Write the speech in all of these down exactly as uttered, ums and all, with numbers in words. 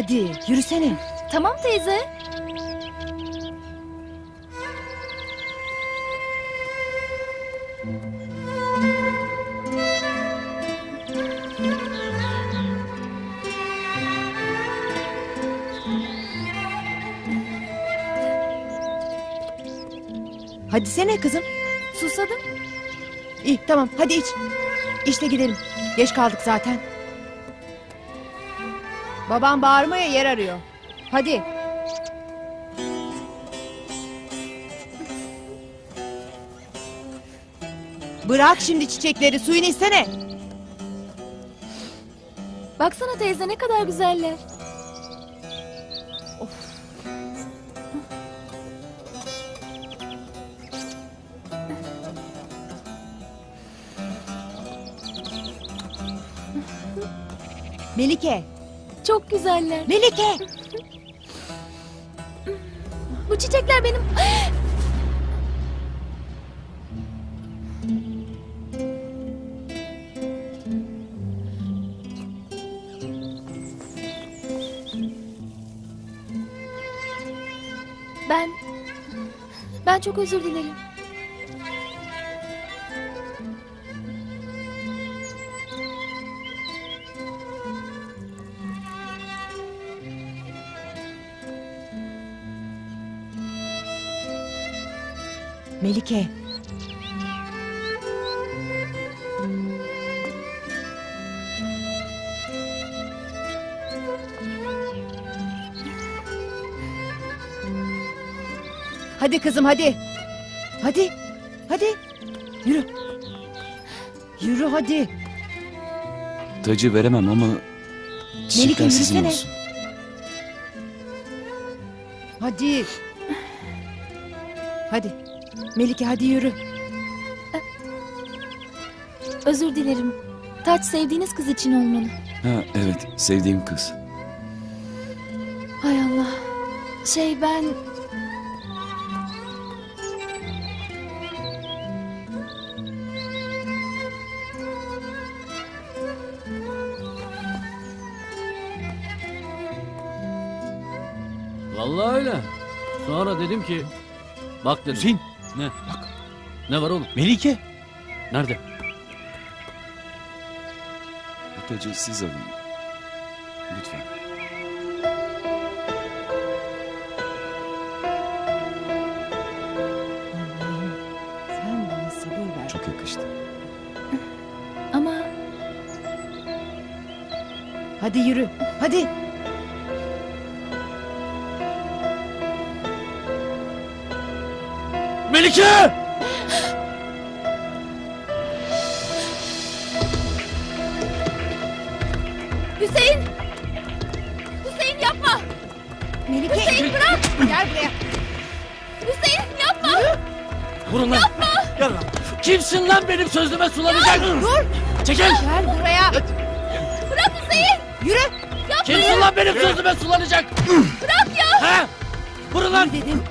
hadi yürüsene. Tamam teyze. Hadi sene kızım. Susadım. İyi tamam hadi iç. İşte gidelim. Geç kaldık zaten. Babam bağırmaya yer arıyor. Hadi. Bırak şimdi çiçekleri, suyunu içsene. Baksana teyze ne kadar güzeller. Of. Melike. Çok güzeller. Melike. Bu çiçekler benim... Ben... Ben çok özür dilerim. Melike. Hadi kızım hadi. Hadi. Hadi. Yürü. Yürü hadi. Tacı veremem ama çiçekler sizin yürüsene. olsun. Hadi. Hadi. Melike hadi yürü. Özür dilerim. Taç sevdiğiniz kız için olmalı. Ha evet, sevdiğim kız. Hay Allah. Şey ben... Vallahi öyle. Sonra dedim ki... Bak dedim. Hüseyin. Ne? Bak. Ne var oğlum? Melike. Nerede? Bu tacı siz alın. Lütfen. Allah'ım sen bana sabır ver. Çok yakıştı. Ama... Hadi yürü. Hadi. Melike! Hüseyin! Hüseyin yapma! Melike. Hüseyin bırak! Gel buraya. Hüseyin yapma! Vurun lan! Gel lan! Kimsin lan benim sözüme sulanacak? Dur. Çekil! Gel buraya. Bırak Hüseyin! Yürü. Kimsin lan benim sözüme sulanacak? Bırak ya! Ha? Vurun lan! Dedim.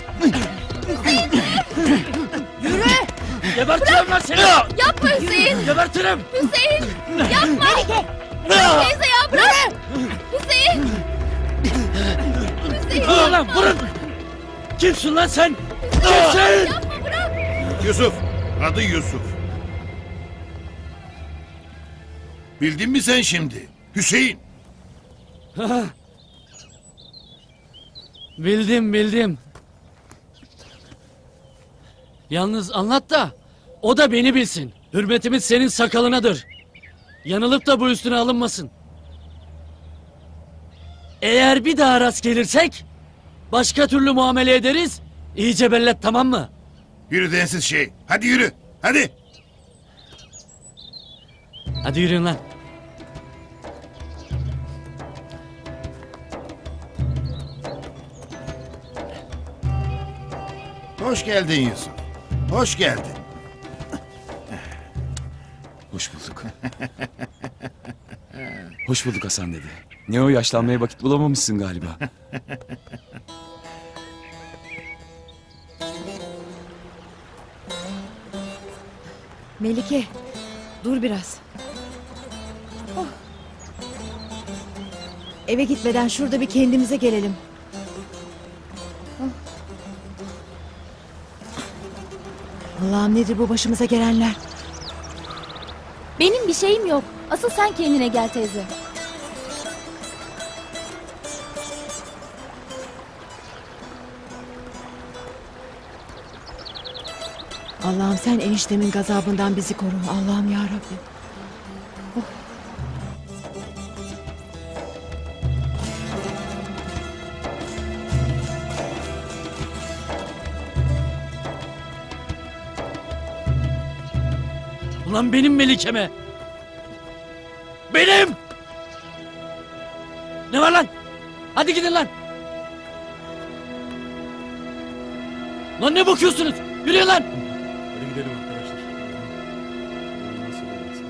Yürü. Gebertirim lan seni! Yapma Hüseyin! Gebertirim! Hüseyin! Yapma! Melike. Bırak teyze ya bırak! Hüseyin! Hüseyin Vurun lan vurun! Kimsin lan sen? Kimsin? yapma bırak! Yusuf. Adı Yusuf. Bildin mi sen şimdi? Hüseyin. Bildim bildim. Yalnız anlat da o da beni bilsin. Hürmetimiz senin sakalınadır. Yanılıp da bu üstüne alınmasın. Eğer bir daha rast gelirsek başka türlü muamele ederiz. İyice bellet, tamam mı? Yürü densiz şey. Hadi yürü. Hadi. Hadi yürüyün lan. Hoş geldin Yusuf. Hoş geldin. Hoş bulduk. Hoş bulduk Hasan dedi. Ne o, yaşlanmaya vakit bulamamışsın galiba. Melike. Dur biraz. Oh. Eve gitmeden şurada bir kendimize gelelim. Allah'ım nedir bu başımıza gelenler? Benim bir şeyim yok. Asıl sen kendine gel teyze. Allah'ım sen eniştemin gazabından bizi koru. Allah'ım ya Rabbi. Ulan benim Melike'me. Benim! Ne var lan? Hadi gidin lan. Lan ne bakıyorsunuz? Yürüyün lan. Hadi gidelim arkadaşlar. Nasıl olmaz?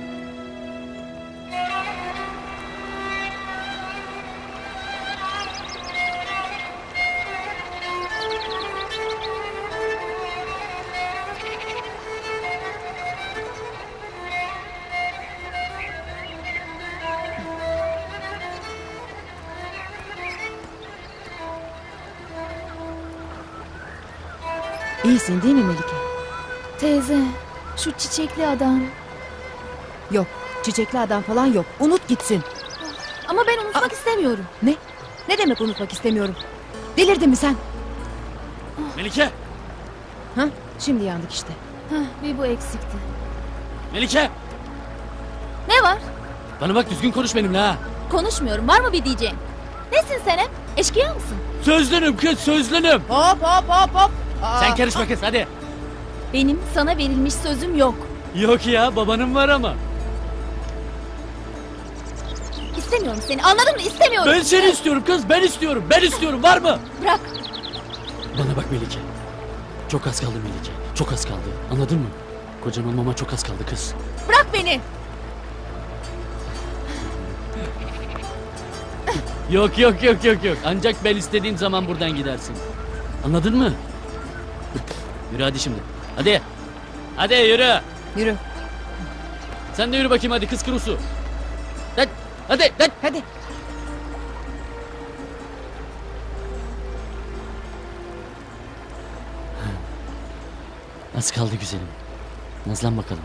İyisin değil mi Melike? Teyze, şu çiçekli adam. Yok, çiçekli adam falan yok. Unut gitsin. Ama ben unutmak istemiyorum. Ne? Ne demek unutmak istemiyorum? Delirdin mi sen? Melike! Ha? Şimdi yandık işte. Hah, bir bu eksikti. Melike! Ne var? Bana bak, düzgün konuş benimle ha. Konuşmuyorum. Var mı bir diyeceğin? Nesin sen hep? Eşkıya mısın? Sözlünüm kız, sözlünüm. Hop hop hop hop. Aa, Sen karışma kız, hadi. Benim sana verilmiş sözüm yok. Yok ya, babanın var ama. İstemiyorum seni. Anladın mı? İstemiyorum. Ben seni istiyorum kız, ben istiyorum, ben istiyorum. Var mı? Bırak. Bana bak Melike. Çok az kaldı Melike. Çok az kaldı. Anladın mı? Kocan olmama çok az kaldı kız. Bırak beni. Yok yok yok yok yok. Ancak ben istediğim zaman buradan gidersin. Anladın mı? Yürü hadi şimdi. Hadi. Hadi yürü. Yürü. Sen de yürü bakayım hadi kız kurusu. Hadi. Hadi. Hadi. Hadi. Az kaldı güzelim. Nazlan bakalım.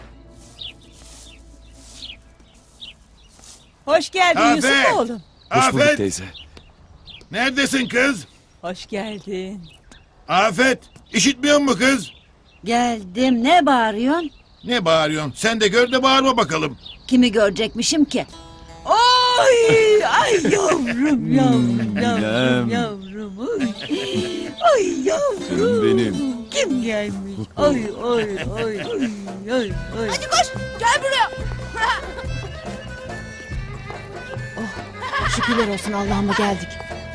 Hoş geldin Afet! Yusuf oğlum. Hoş bulduk Afet! teyze. Neredesin kız? Hoş geldin. Afet! İşitmiyor mu kız? Geldim. Ne bağırıyorsun? Ne bağırıyorsun? Sen de gör de bağırma bakalım. Kimi görecekmişim ki? Ay, ay yavrum, yavrum, yavrum, Annem. yavrum. Ay, ay yavrum. Canım benim. Kim gelmiş? Ay, ay, ay, ay, ay, ay. Hadi koş. Gel buraya. Şükürler olsun Allah'ıma geldik.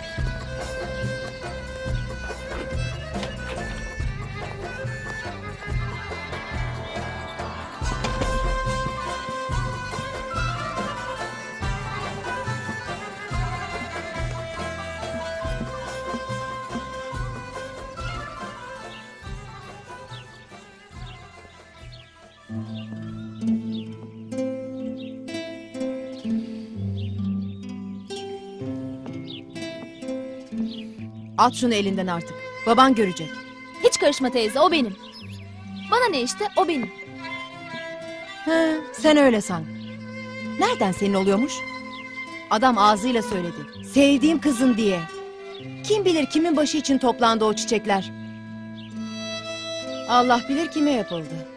At şunu elinden artık. Baban görecek. Hiç karışma teyze. O benim. Bana ne işte? O benim. He, sen öyle san. Nereden senin oluyormuş? Adam ağzıyla söyledi. Sevdiğim kızın diye. Kim bilir kimin başı için toplandı o çiçekler. Allah bilir kime yapıldı.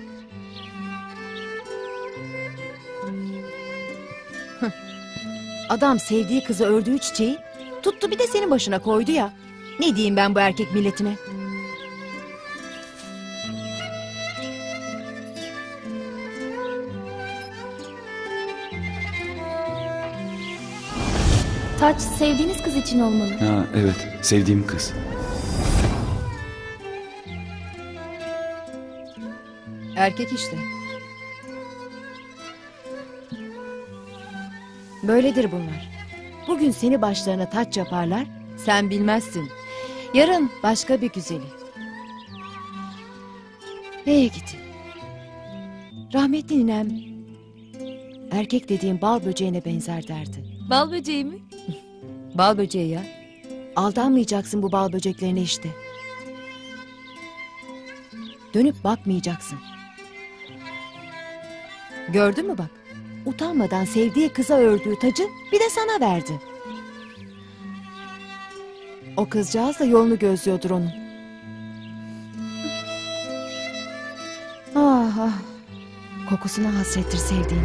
Hıh. Adam sevdiği kızı ördüğü çiçeği tuttu bir de senin başına koydu ya. Ne diyeyim ben bu erkek milletine? Taç sevdiğiniz kız için olmalı. Ha evet, sevdiğim kız. Erkek işte. Böyledir bunlar. Bugün seni başlarına taç yaparlar, sen bilmezsin. Yarın başka bir güzeli. Neye gidin? Rahmetli ninem, erkek dediğim bal böceğine benzer derdi. Bal böceği mi? Bal böceği ya. Aldanmayacaksın bu bal böceklerine işte. Dönüp bakmayacaksın. Gördün mü bak? Utanmadan sevdiği kıza ördüğü tacı bir de sana verdi. O kızcağız da yolunu gözlüyordur onun. Ah ah. Kokusuna hasrettir sevdiğini.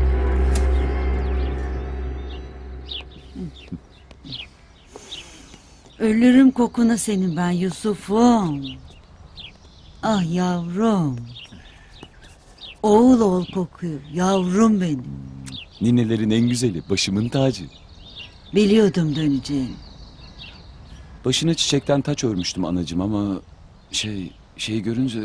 Ölürüm kokuna senin ben Yusuf'um. Ah yavrum. Oğul oğul kokuyor yavrum benim. Ninelerin en güzeli, başımın tacı. Biliyordum döneceğini. Başına çiçekten taç örmüştüm anacığım ama... Şey, şeyi görünce...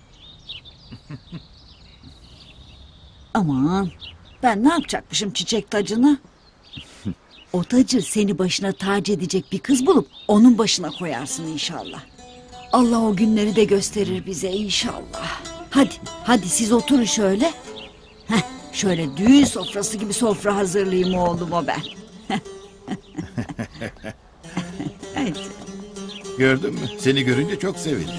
Aman ben ne yapacakmışım çiçek tacını? O tacı seni başına tac edecek bir kız bulup onun başına koyarsın inşallah. Allah o günleri de gösterir bize inşallah. Hadi hadi siz oturun şöyle. Heh, şöyle düğün sofrası gibi sofra hazırlayayım oğluma ben. Hadi. Gördün mü? Seni görünce çok sevindi.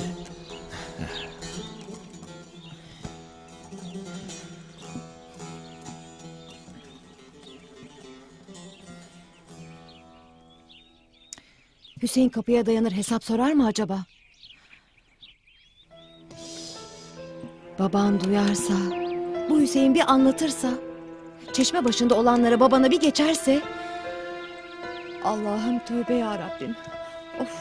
Hüseyin kapıya dayanır hesap sorar mı acaba? Baban duyarsa, bu Hüseyin bir anlatırsa, çeşme başında olanlara babana bir geçerse... Allah'ım tövbe ya Rabbim. Of.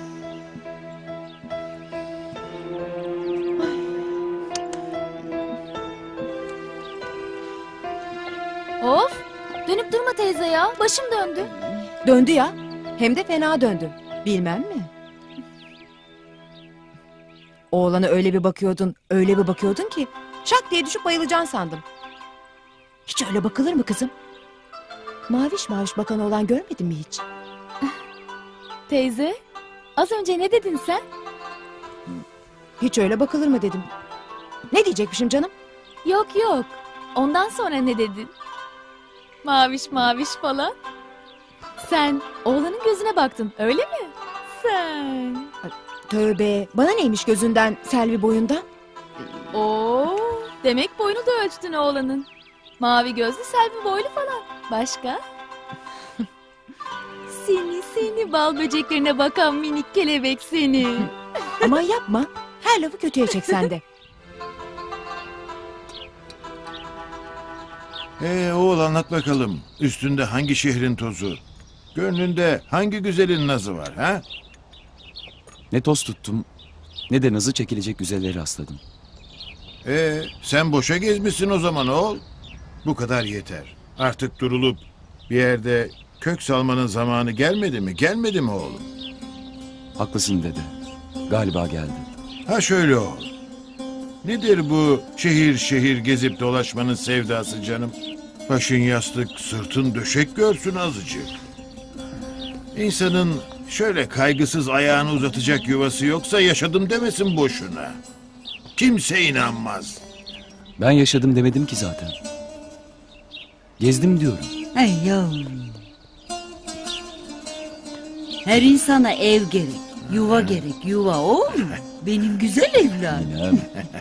Of! Dönüp durma teyze ya. Başım döndü. Döndü ya. Hem de fena döndü. Bilmem mi? Oğlana öyle bir bakıyordun, öyle bir bakıyordun ki... ...şak diye düşüp bayılacaksın sandım. Hiç öyle bakılır mı kızım? Maviş maviş bakan oğlan görmedin mi hiç? Teyze, az önce ne dedin sen? Hiç öyle bakılır mı dedim. Ne diyecekmişim canım? Yok yok. Ondan sonra ne dedin? Maviş maviş falan. Sen oğlanın gözüne baktın, öyle mi? Sen. Tövbe, bana neymiş gözünden, Selvi boyundan? Oo, demek boyunu da ölçtün oğlanın. Mavi gözlü Selvi boylu falan. Başka? Seni seni bal böceklerine bakan minik kelebek seni. Aman yapma, her lafı kötüye çek sen de. Ee oğul anlat bakalım. Üstünde hangi şehrin tozu? Gönlünde hangi güzelin nazı var ha? Ne toz tuttum, ne de nazı çekilecek güzelleri rastladım. Ee sen boşa gezmişsin o zaman oğul. Bu kadar yeter. Artık durulup bir yerde kök salmanın zamanı gelmedi mi? Gelmedi mi oğlum? Haklısın dede. Galiba geldi. Ha şöyle oğul. Nedir bu şehir şehir gezip dolaşmanın sevdası canım? Başın yastık, sırtın döşek görsün azıcık. İnsanın şöyle kaygısız ayağını uzatacak yuvası yoksa yaşadım demesin boşuna. Kimse inanmaz. Ben yaşadım demedim ki zaten. Gezdim diyorum. Hey yavrum. Her insana ev gerek, yuva gerek, yuva oğlum. Benim güzel evladım. Ninem.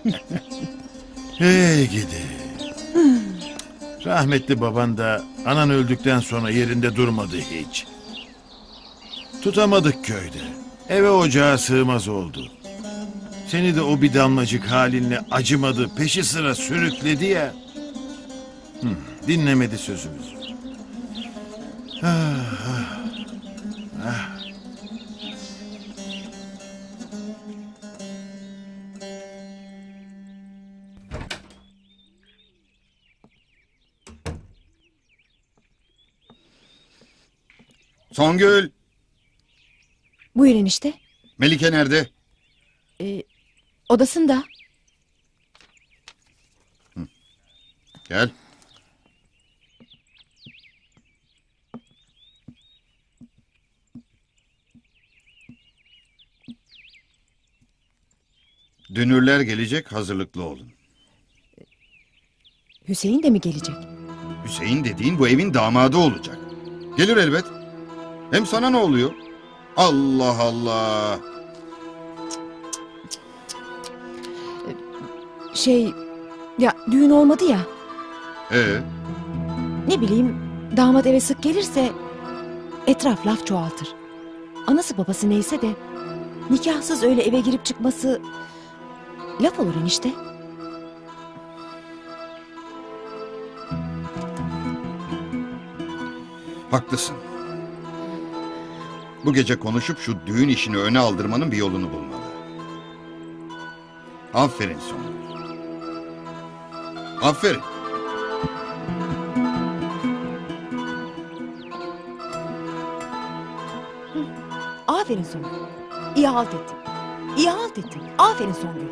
Hey gidi. Rahmetli baban da anan öldükten sonra yerinde durmadı hiç. Tutamadık köyde. Eve ocağa sığmaz oldu. Seni de o bir damlacık halinle acımadı, peşi sıra sürükledi ya. Hı, dinlemedi sözümüzü. Ah, ah, ah. Songül, Buyurun işte. Melike nerede? Ee, odasında. Gel. Dünürler gelecek, hazırlıklı olun. Hüseyin de mi gelecek? Hüseyin dediğin bu evin damadı olacak. Gelir elbet. Hem sana ne oluyor? Allah Allah. Şey, ya düğün olmadı ya. Ee, Ne bileyim, damat eve sık gelirse etraf laf çoğaltır. Anası babası neyse de nikahsız öyle eve girip çıkması laf olur enişte. haklısın. Bu gece konuşup şu düğün işini öne aldırmanın bir yolunu bulmalı. Aferin Songül. Aferin. Aferin Songül. İyi halt ettin. İyi halt ettin. Aferin Songül.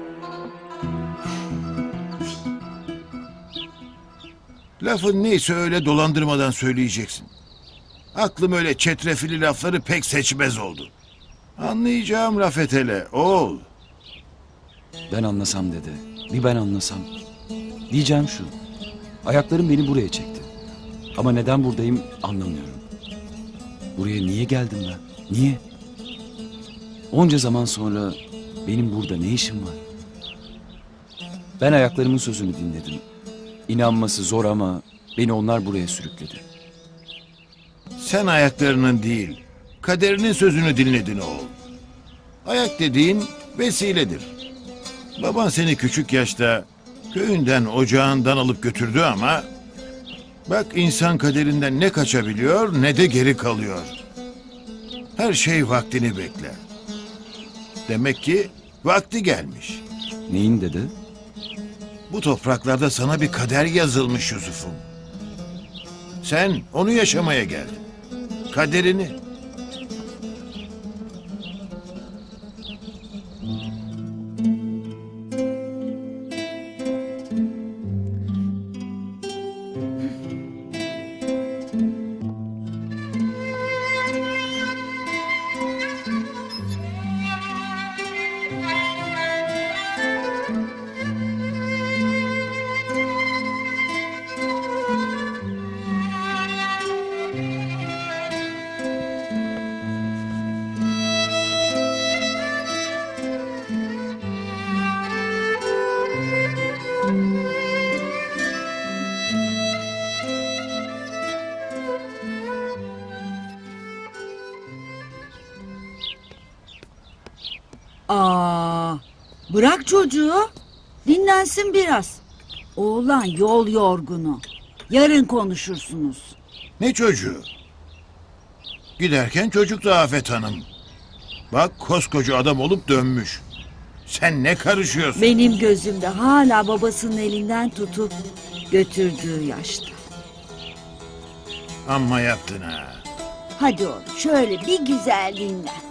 Lafın neyse öyle dolandırmadan söyleyeceksin. Aklım öyle çetrefilli lafları pek seçmez oldu. Anlayacağım Rafet hele, oğul. Ben anlasam dede. Bir ben anlasam. Diyeceğim şu. Ayaklarım beni buraya çekti. Ama neden buradayım anlamıyorum. Buraya niye geldim ben? Niye? Onca zaman sonra benim burada ne işim var? Ben ayaklarımın sözünü dinledim. İnanması zor ama beni onlar buraya sürükledi. Sen ayaklarının değil, kaderinin sözünü dinledin oğul. Ayak dediğin vesiledir. Baban seni küçük yaşta köyünden, ocağından alıp götürdü ama... Bak insan kaderinden ne kaçabiliyor ne de geri kalıyor. Her şey vaktini bekler. Demek ki vakti gelmiş. Neyin dede? Bu topraklarda sana bir kader yazılmış Yusuf'um. Sen onu yaşamaya geldin. Kaderini. Aa, bırak çocuğu. Dinlensin biraz. Oğlan yol yorgunu. Yarın konuşursunuz. Ne çocuğu? Giderken çocuk da Afet Hanım. Bak koskoca adam olup dönmüş. Sen ne karışıyorsun? Benim gözümde hala babasının elinden tutup götürdüğü yaşta. Amma yaptın ha. Hadi oğlum şöyle bir güzel dinlen.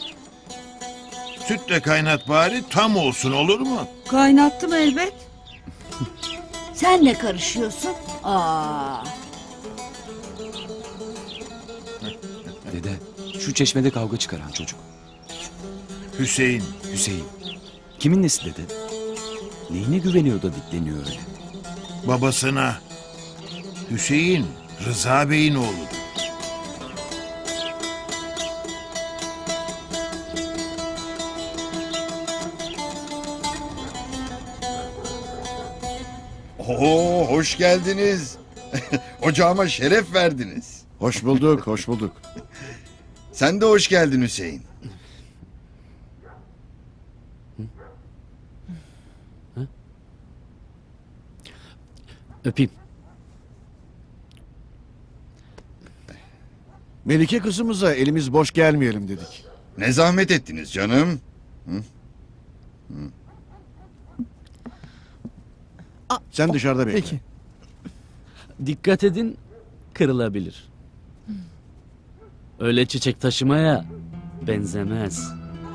Sütle kaynat bari tam olsun olur mu? Kaynattım elbet. Sen ne karışıyorsun? Aa, Dede, şu çeşmede kavga çıkaran çocuk. Hüseyin. Hüseyin. Kimin nesi dede? Neyine güveniyor da dikleniyor öyle? Babasına. Hüseyin Rıza Bey'in oğludur. Oo, hoş geldiniz. Ocağıma şeref verdiniz. Hoş bulduk, hoş bulduk. Sen de hoş geldin Hüseyin. Öpeyim. Melike kızımıza elimiz boş gelmeyelim dedik. Ne zahmet ettiniz canım. Sen dışarıda bekle. Peki. Dikkat edin, kırılabilir. Öyle çiçek taşımaya benzemez.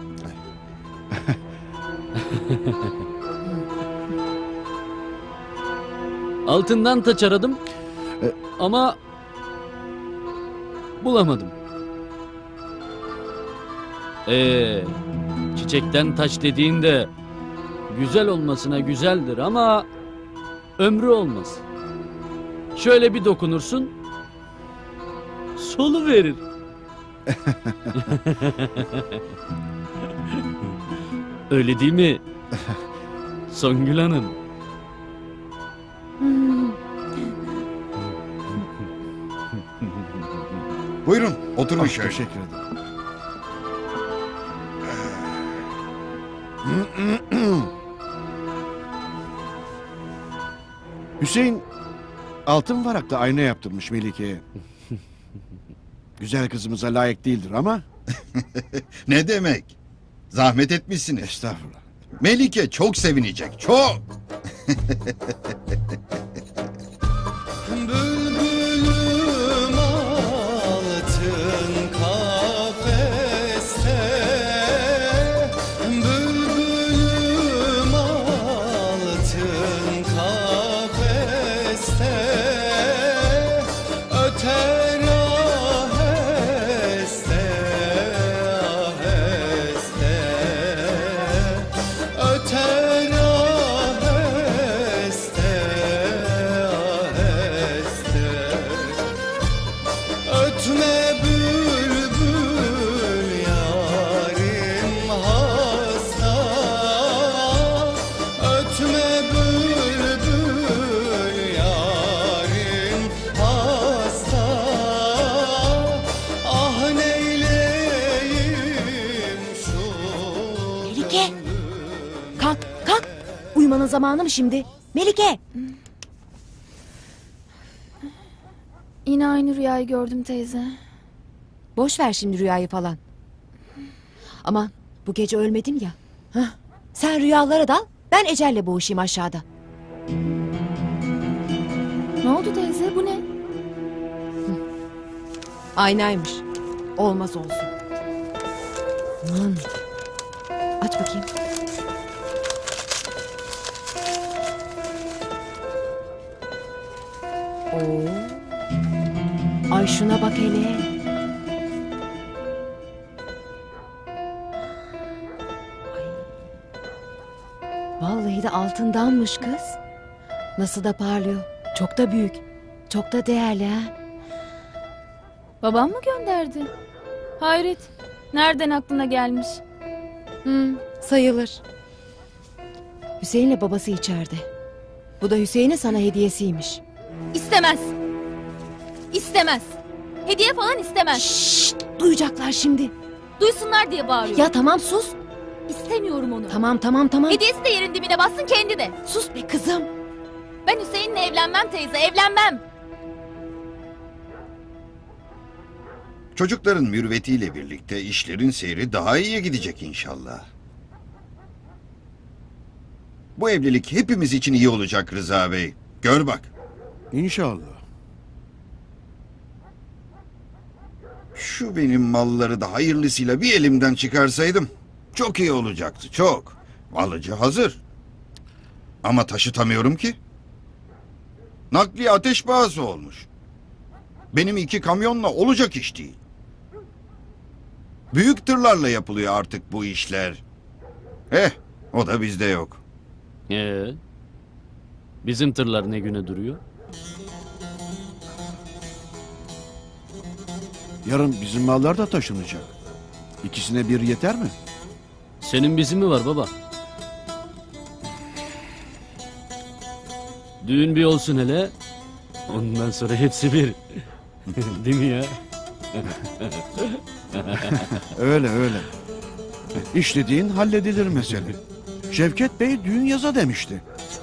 Altından taç aradım ama bulamadım. Ee, çiçekten taç dediğinde güzel olmasına güzeldir ama ömrü olmaz. Şöyle bir dokunursun, solu verir. Öyle değil mi? Songül Hanım. Buyurun oturun Ah, şöyle. teşekkür ederim. Hüseyin altın varakta ayna yaptırmış Melike'ye. Güzel kızımıza layık değildir ama Ne demek? Zahmet etmişsiniz. estağfurullah. Melike çok sevinecek, çok. Bülbülüm altın kafeste, bülbülüm altın kafeste, öter aheste, aheste, öter aheste, aheste. Ötme bülbül yarim hasta, ötme bülbül yarim hasta, ah neyleyim şu Melike! Kalk, kalk. Uyumanın zamanı mı şimdi? Melike! Yine aynı rüyayı gördüm teyze. Boş ver şimdi rüyayı falan. Ama bu gece ölmedim ya. Hah. Sen rüyalara dal, ben ecelle boğuşayım aşağıda. Ne oldu teyze, bu ne? Aynaymış. Olmaz olsun. Aman. Aç bakayım. Oo. Ay şuna bak hele. Ay. Vallahi de altındanmış kız. Nasıl da parlıyor. Çok da büyük. Çok da değerli ha. Babam mı gönderdi? Hayret. Nereden aklına gelmiş? Hmm, sayılır. Hüseyin'le babası içeride. Bu da Hüseyin'in sana hediyesiymiş. İstemez. İstemez. Hediye falan istemez. Şşşt, duyacaklar şimdi. Duysunlar diye bağırıyor. Ya tamam sus. İstemiyorum onu. Tamam tamam tamam. Hediyesi de yerin dibine bassın, kendi de. Sus be kızım. Ben Hüseyin'le evlenmem teyze, evlenmem. Çocukların mürüvvetiyle birlikte işlerin seyri daha iyiye gidecek inşallah. Bu evlilik hepimiz için iyi olacak Rıza Bey. Gör bak. İnşallah. Şu benim malları da hayırlısıyla bir elimden çıkarsaydım çok iyi olacaktı, çok. Alıcı hazır. Ama taşıtamıyorum ki. Nakliye ateş pahası olmuş. Benim iki kamyonla olacak iş değil. Büyük tırlarla yapılıyor artık bu işler. Eh, o da bizde yok. Ee, bizim tırlar ne güne duruyor? Yarın bizim mallar da taşınacak. İkisine bir yeter mi? Senin bizim mi var baba? Düğün bir olsun hele. Ondan sonra hepsi bir. Değil mi ya? Öyle öyle. İş dediğin halledilir mesele. Şevket Bey düğün yaza demişti.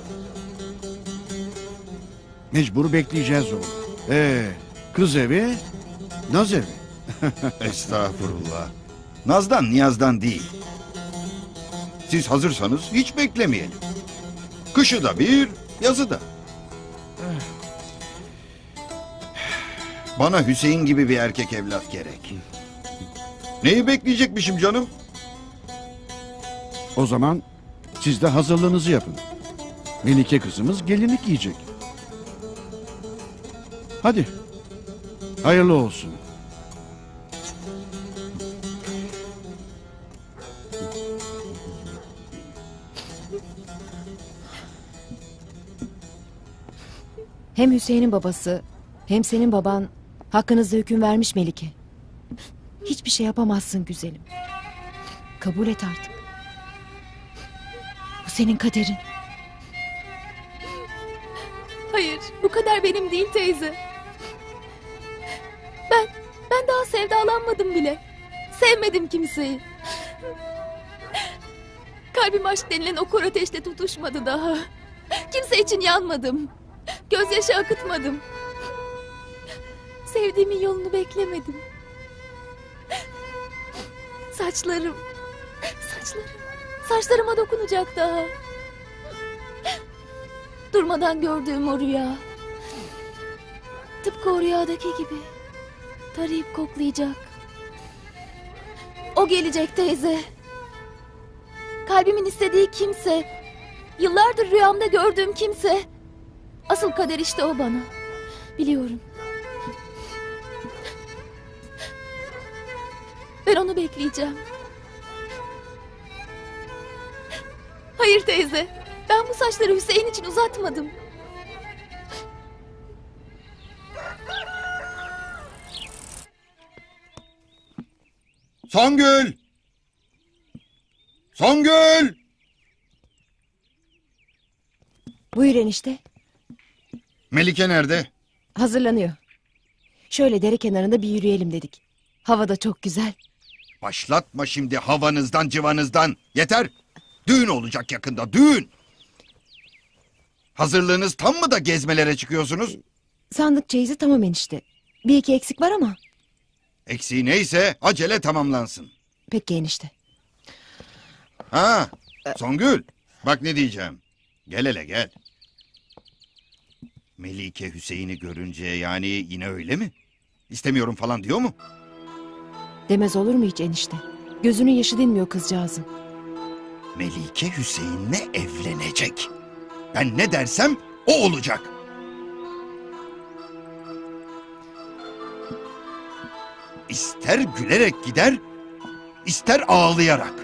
Mecbur bekleyeceğiz onu. Ee, kız evi, naz evi. Estağfurullah. Naz'dan niyazdan değil. Siz hazırsanız hiç beklemeyelim. Kışı da bir, yazı da. Bana Hüseyin gibi bir erkek evlat gerek. Neyi bekleyecekmişim canım? O zaman siz de hazırlığınızı yapın. Melike kızımız gelinlik giyecek. Hadi. Hayırlı olsun. Hem Hüseyin'in babası hem senin baban hakkınızda hüküm vermiş Melike. Hiçbir şey yapamazsın güzelim. Kabul et artık. Bu senin kaderin. Hayır, bu kader benim değil teyze. Ben, ben daha sevdalanmadım bile. Sevmedim kimseyi. Kalbim aşk denilen o kor ateşle tutuşmadı daha. Kimse için yanmadım. Gözyaşı akıtmadım. Sevdiğimin yolunu beklemedim. Saçlarım, saçlarım, saçlarıma dokunacak daha. Durmadan gördüğüm o rüya. Tıpkı o rüyadaki gibi. Tarayıp koklayacak. O gelecek teyze. Kalbimin istediği kimse. Yıllardır rüyamda gördüğüm kimse. Asıl kader işte o bana. Biliyorum. Ben onu bekleyeceğim. Hayır teyze. Ben bu saçları Hüseyin için uzatmadım. Songül! Songül! Buyur enişte. Melike nerede? Hazırlanıyor. Şöyle dere kenarında bir yürüyelim dedik. Hava da çok güzel. Başlatma şimdi havanızdan civanızdan. Yeter. Düğün olacak yakında, düğün. Hazırlığınız tam mı da gezmelere çıkıyorsunuz? Sandık çeyizi tamam enişte. Bir iki eksik var ama. Eksiği neyse acele tamamlansın. Peki enişte. Ha, Songül. Bak ne diyeceğim. Gel hele gel. Melike Hüseyin'i görünce yani yine öyle mi? İstemiyorum falan diyor mu? Demez olur mu hiç enişte? Gözünün yaşı dinmiyor kızcağızın. Melike Hüseyin'le evlenecek. Ben ne dersem o olacak. İster gülerek gider, ister ağlayarak.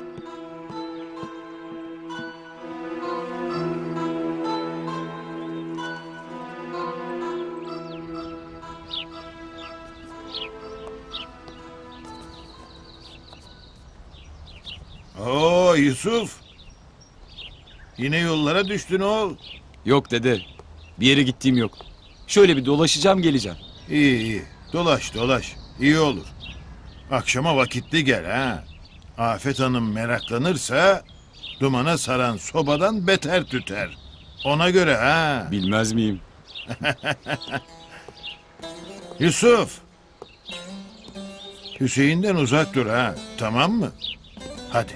Oo Yusuf. Yine yollara düştün oğul. Yok dede. Bir yere gittiğim yok. Şöyle bir dolaşacağım geleceğim. İyi iyi. Dolaş dolaş. İyi olur. Akşama vakitli gel ha. Afet Hanım meraklanırsa dumana saran sobadan beter tüter. Ona göre ha. Bilmez miyim? Yusuf. Hüseyin'den uzak dur ha. Tamam mı? Hadi.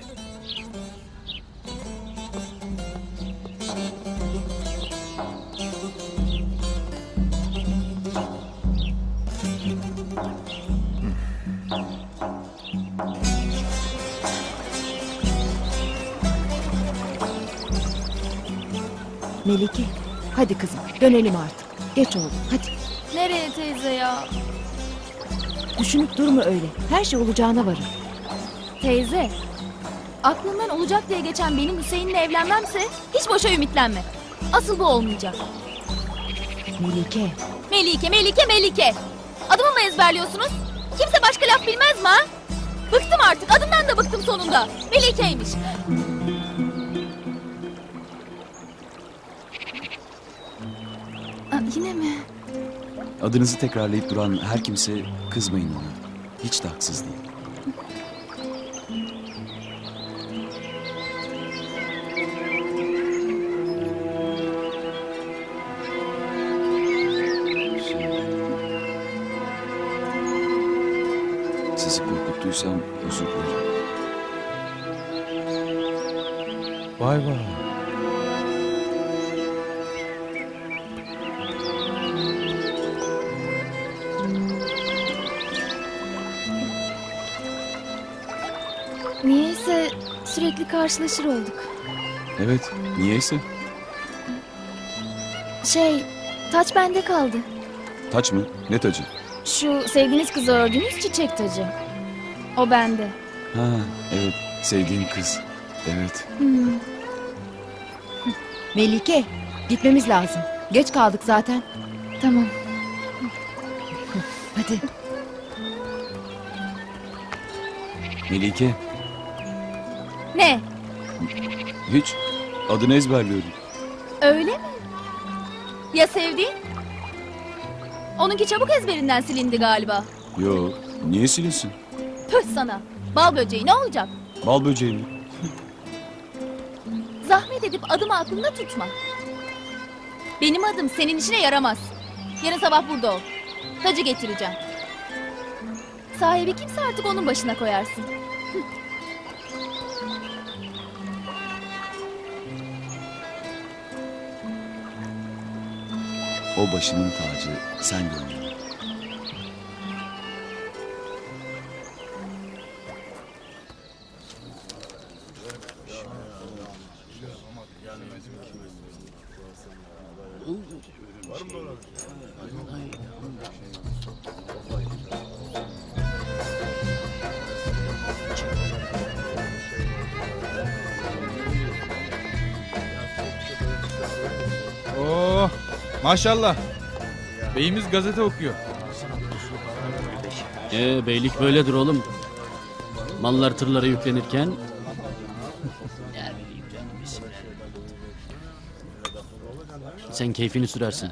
Melike, hadi kızım dönelim artık. Geç oldu hadi. Nereye teyze ya? Düşünüp durma öyle. Her şey olacağına varır. Teyze. Aklından olacak diye geçen benim Hüseyin'le evlenmemse hiç boşa ümitlenme. Asıl bu olmayacak. Melike. Melike, Melike, Melike. Adımı mı ezberliyorsunuz? Kimse başka laf bilmez mi ha? Bıktım artık. Adımdan da bıktım sonunda. Melike'ymiş. Aa, yine mi? Adınızı tekrarlayıp duran her kimse kızmayın ona. Hiç de haksız değil. Sizi korkuttuysam özür dilerim. Vay vay. Niyeyse sürekli karşılaşır olduk. Evet, niyeyse. Şey, taç bende kaldı. Taç mı? Ne tacı? Şu sevdiğiniz kızı ördüğünüz çiçek tacı. O bende. Ha, evet. Sevdiğim kız. Evet. Hmm. Melike, gitmemiz lazım. Geç kaldık zaten. Tamam. Hadi. Melike, Ne? hiç adını ezberliyorum. Öyle mi? Ya sevdiğin? Onunki çabuk ezberinden silindi galiba. Yo, niye silinsin? Tüh sana. Bal böceği ne olacak? Bal böceği mi? Zahmet edip adımı aklında tutma. Benim adım senin işine yaramaz. Yarın sabah burada ol. Tacı getireceğim. Sahibi kimse artık onun başına koyarsın. O başının tacı sen gönlüm. Oo, maşallah. Beyimiz gazete okuyor. Ee, beylik böyledir oğlum. Mallar tırlara yüklenirken... Sen keyfini sürersin.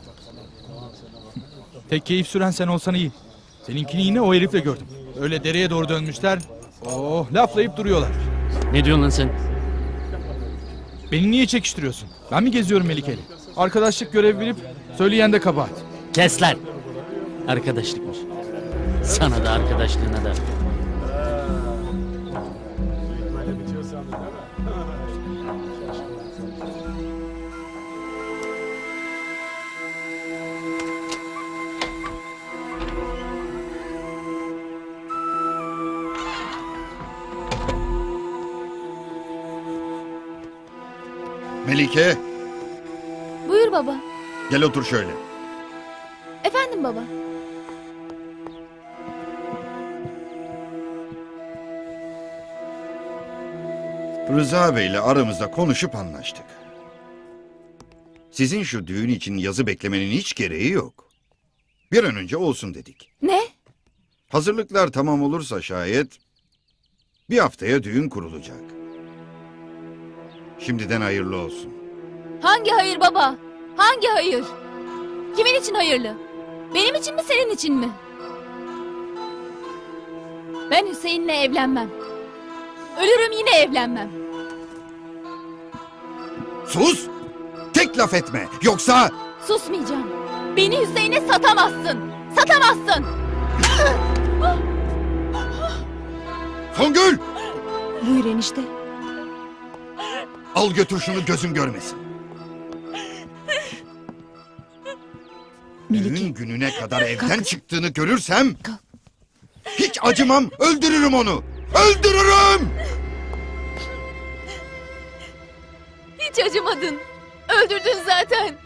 Tek keyif süren sen olsan iyi. Seninkini yine o herifle gördüm. Öyle dereye doğru dönmüşler. Oh, laflayıp duruyorlar. Ne diyorsun lan sen? Beni niye çekiştiriyorsun? Ben mi geziyorum Melike'yle? Arkadaşlık görevi bilip söyleyen de kabahat. Kes lan! Arkadaşlıkmış. Sana da arkadaşlığına da. Melike, Buyur baba. gel otur şöyle. Efendim baba. Rıza Bey'le aramızda konuşup anlaştık. Sizin şu düğün için yazı beklemenin hiç gereği yok. Bir an önce olsun dedik. Ne? Hazırlıklar tamam olursa şayet bir haftaya düğün kurulacak. Şimdiden hayırlı olsun. Hangi hayır baba? Hangi hayır? Kimin için hayırlı? Benim için mi senin için mi? Ben Hüseyin'le evlenmem. Ölürüm yine evlenmem. Sus! Tek laf etme yoksa... Susmayacağım. Beni Hüseyin'e satamazsın. Satamazsın. Songül! Buyur enişte. Al götür şunu, gözüm görmesin. Melike. Düğün gününe kadar evden Kalk. çıktığını görürsem... Kalk. Hiç acımam, öldürürüm onu! Öldürürüm! Hiç acımadın. Öldürdün zaten.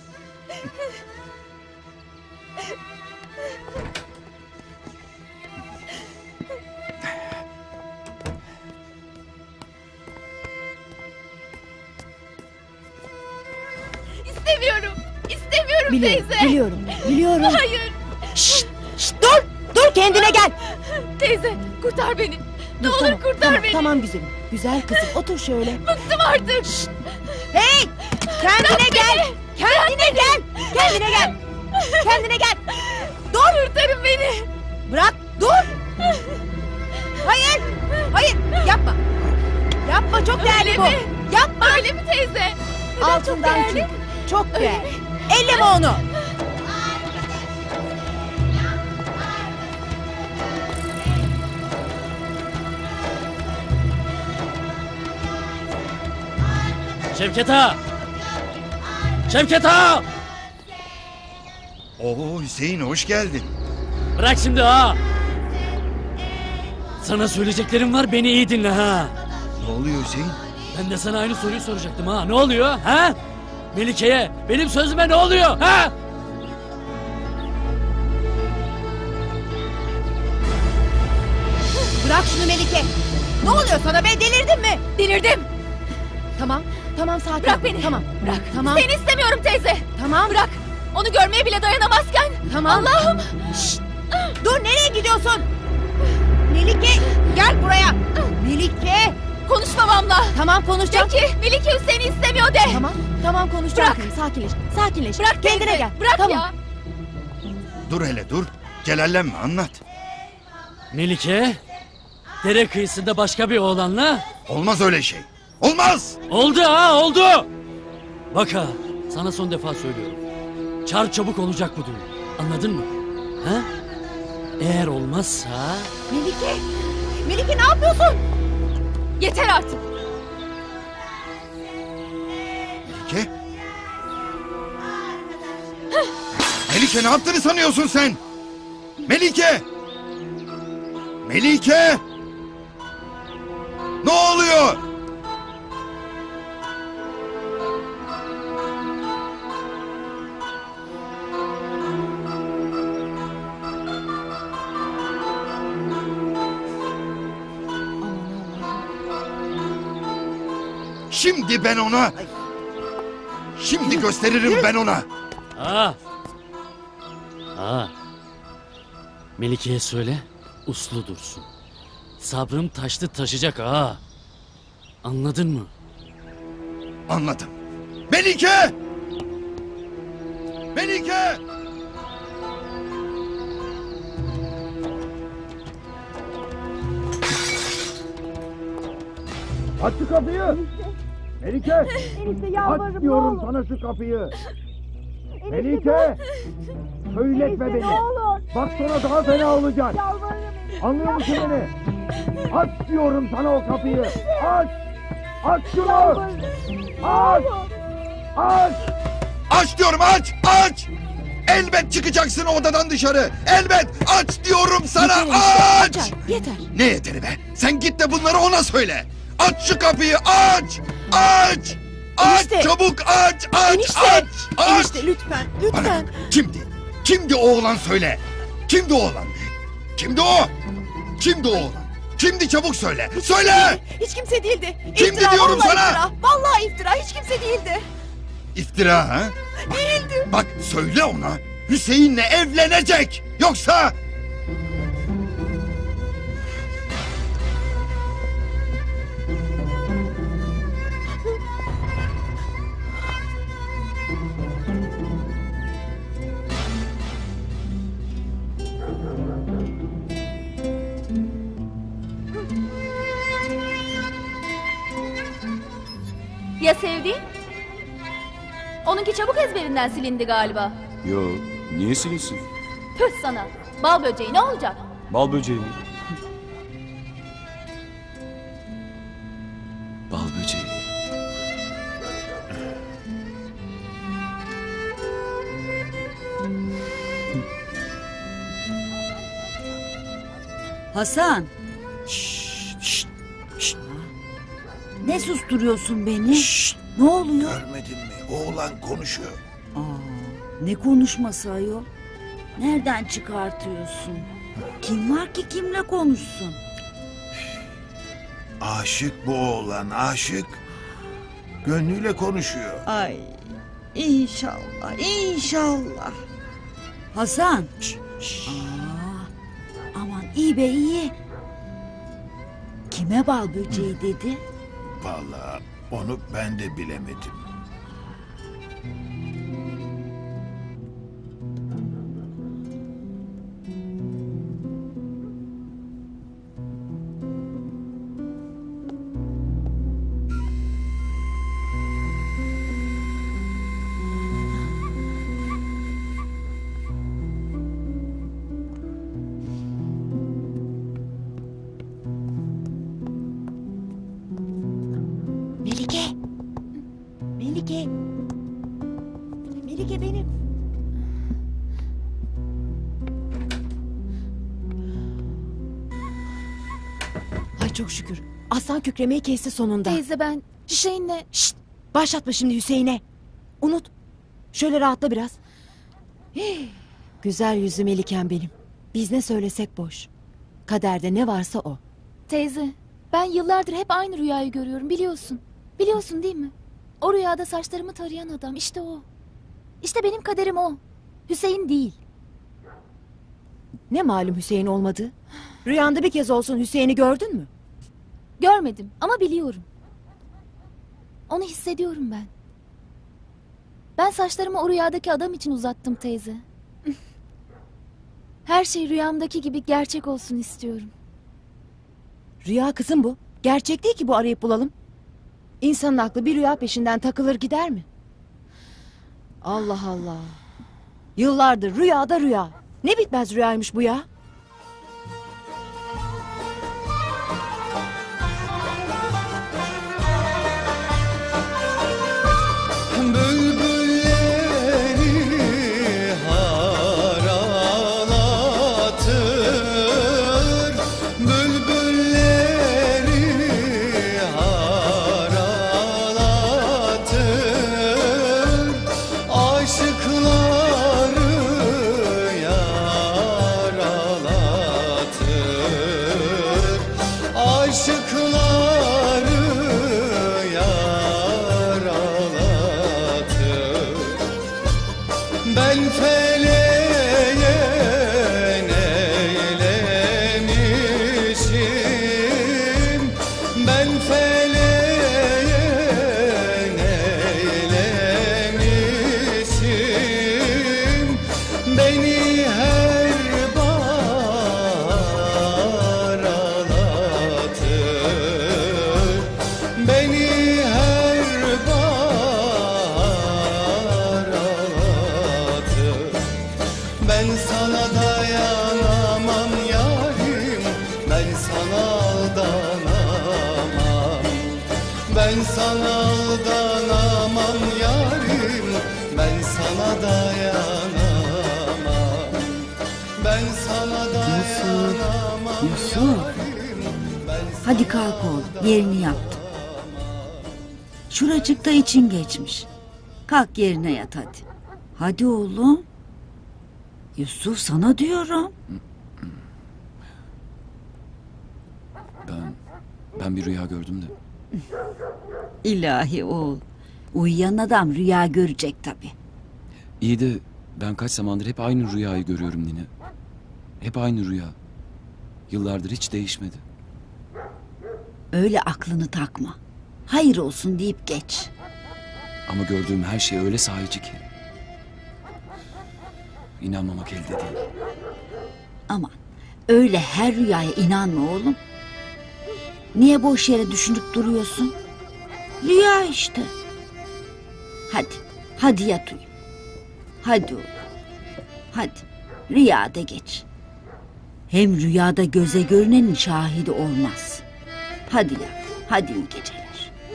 İstemiyorum. İstemiyorum Biliyorum, teyze. biliyorum, biliyorum. Hayır. Şşt, şşt, dur, dur kendine gel. Teyze kurtar beni. Ne Dur, olur tamam, kurtar tamam, beni. Tamam güzelim. Güzel kızım, otur şöyle. Bıktım artık. Hey, kendine gel. Kendine gel. Kendine gel. Kendine gel. Dur. Kurtarın beni. Bırak, dur. Hayır, hayır, yapma. Yapma, çok değerli Öyle bu. mi? Yapma. Öyle mi teyze? Neden Altından çok değerli? çünkü. Çok Öyle değerli. mi? Elleme onu. Şevket Ağa! Şevket Ağa! Oo Hüseyin, hoş geldin. Bırak şimdi ha! Sana söyleyeceklerim var, beni iyi dinle ha! Ne oluyor Hüseyin? Ben de sana aynı soruyu soracaktım ha. Ne oluyor ha? Melike'ye, benim sözüme ne oluyor ha? Bırak şunu Melike. Ne oluyor sana be, delirdin mi? Delirdim. Tamam, tamam sakin Bırak ol. beni. Tamam, Bırak. tamam. Seni istemiyorum teyze. Tamam. Bırak. Onu görmeye bile dayanamazken. Tamam. Allah'ım. Şşt, dur, nereye gidiyorsun? Melike gel buraya. Melike. Konuş babamla. Tamam konuşacağım. Peki Melike Hüseyin'i istemiyor de. Tamam tamam konuşacağım. Bırak. Sakinleş sakinleş. Bırak Kendine teyze, gel. Bırak tamam. ya. Dur hele dur. Celallenme anlat. Melike, dere kıyısında başka bir oğlanla... Olmaz öyle şey. Olmaz! Oldu ha, oldu! Bak ha, sana son defa söylüyorum. Çar çabuk olacak bu düğün. Anladın mı? Ha? Eğer olmazsa... Melike. Melike ne yapıyorsun? Yeter artık. Melike? Melike ne yaptığını sanıyorsun sen? Melike! Melike! Ne oluyor? Şimdi ben ona... Şimdi gösteririm ben ona. Ha. Ha. Melike'ye söyle, uslu dursun. Sabrım taştı taşacak ha. Anladın mı? Anladım. Melike! Melike! Aç şu kapıyı. Melike. Aç diyorum sana şu kapıyı. Melike. Söyletme beni. Bak sonra daha fena olacak. Anlıyor musun beni? Aç diyorum sana o kapıyı. Aç. Aç şunu. Aç. Aç. Aç diyorum aç aç! Elbet çıkacaksın odadan dışarı. Elbet aç diyorum sana aç! Yeter, yeter. Ne yeteri be? Sen git de bunları ona söyle. Aç şu kapıyı aç! Aç! Aç Enişte. çabuk aç aç Enişte. aç! Aç! Enişte lütfen Bana lütfen. bak, kimdi? Kimdi o oğlan söyle. Kimdi o oğlan? Kimdi o? Kimdi o oğlan? Kimdi çabuk söyle. Söyle! Hiç kimse değildi. Kimdi İftira, diyorum vallahi sana? Iftira. Vallahi iftira hiç kimse değildi. İftira ha? Değildi. Bak söyle ona. Hüseyin'le evlenecek. Yoksa... Ya sevdiğin? Onunki çabuk ezberinden silindi galiba. Yo, niye silinsin? Püh sana. Bal böceği ne olacak? Bal böceği mi? Bal böceği. Hasan. Şşt, şşt, şşt. Ne susturuyorsun beni? Şşt! Ne oluyor? Görmedin mi? Oğlan konuşuyor. Aa, ne konuşması ayol? Nereden çıkartıyorsun? Kim var ki kimle konuşsun? Aşık bu oğlan, aşık. Gönlüyle konuşuyor. Ay inşallah inşallah. Hasan. Aa, aman iyi be iyi. Kime bal böceği dedi? Vallahi onu ben de bilemedim. Melike. Melike. Melike benim. Ay çok şükür. Aslan kükremeyi kesti sonunda. Teyze ben Hüseyin'le... Şşt! Başlatma şimdi Hüseyin'e. Unut. Şöyle rahatla biraz. Hii, güzel yüzü Melikem benim. Biz ne söylesek boş. Kaderde ne varsa o. Teyze ben yıllardır hep aynı rüyayı görüyorum biliyorsun. Biliyorsun değil mi? O rüyada saçlarımı tarayan adam işte o. İşte benim kaderim o. Hüseyin değil. Ne malum Hüseyin olmadı? Rüyanda bir kez olsun Hüseyin'i gördün mü? Görmedim ama biliyorum. Onu hissediyorum ben. Ben saçlarımı o rüyadaki adam için uzattım teyze. Her şey rüyamdaki gibi gerçek olsun istiyorum. Rüya kızım bu. Gerçek değil ki bu, arayıp bulalım. İnsanın aklı bir rüya peşinden takılır gider mi? Allah Allah. Yıllardır rüyada rüya. Ne bitmez rüyaymış bu ya. Bülbülleri haralatır, bülbülleri haralatır, aşıkları yaralatır, aşıkları yaralatır. Ben feleğe neylemişim, ben feleğe neylemişim, beni her bahar ağlatır, beni her bahar ağlatır. Ben sana dayanamam yarim, ben sana aldanamam, ben sana aldanamam yarim, ben sana dayanamam, ben sana dayanamam Yusuf. yarim, ben Hadi kalk oğlum, yerini yaptım. Şuracıkta için geçmiş. Kalk yerine yat hadi. Hadi oğlum. Yusuf, sana diyorum. Ben, ben bir rüya gördüm de. İlahi oğul. Uyuyan adam rüya görecek tabii. İyi de ben kaç zamandır hep aynı rüyayı görüyorum Nine. Hep aynı rüya. Yıllardır hiç değişmedi. Öyle aklını takma. Hayır olsun deyip geç. Ama gördüğüm her şey öyle sahici ki. İnanmamak elde değil. Aman öyle her rüyaya inanma oğlum. Niye boş yere düşünüp duruyorsun? Rüya işte. Hadi, hadi yat uyu. Hadi oğlum. Hadi, rüyada geç. Hem rüyada göze görünenin şahidi olmaz. Hadi yat, hadi iyi geceler.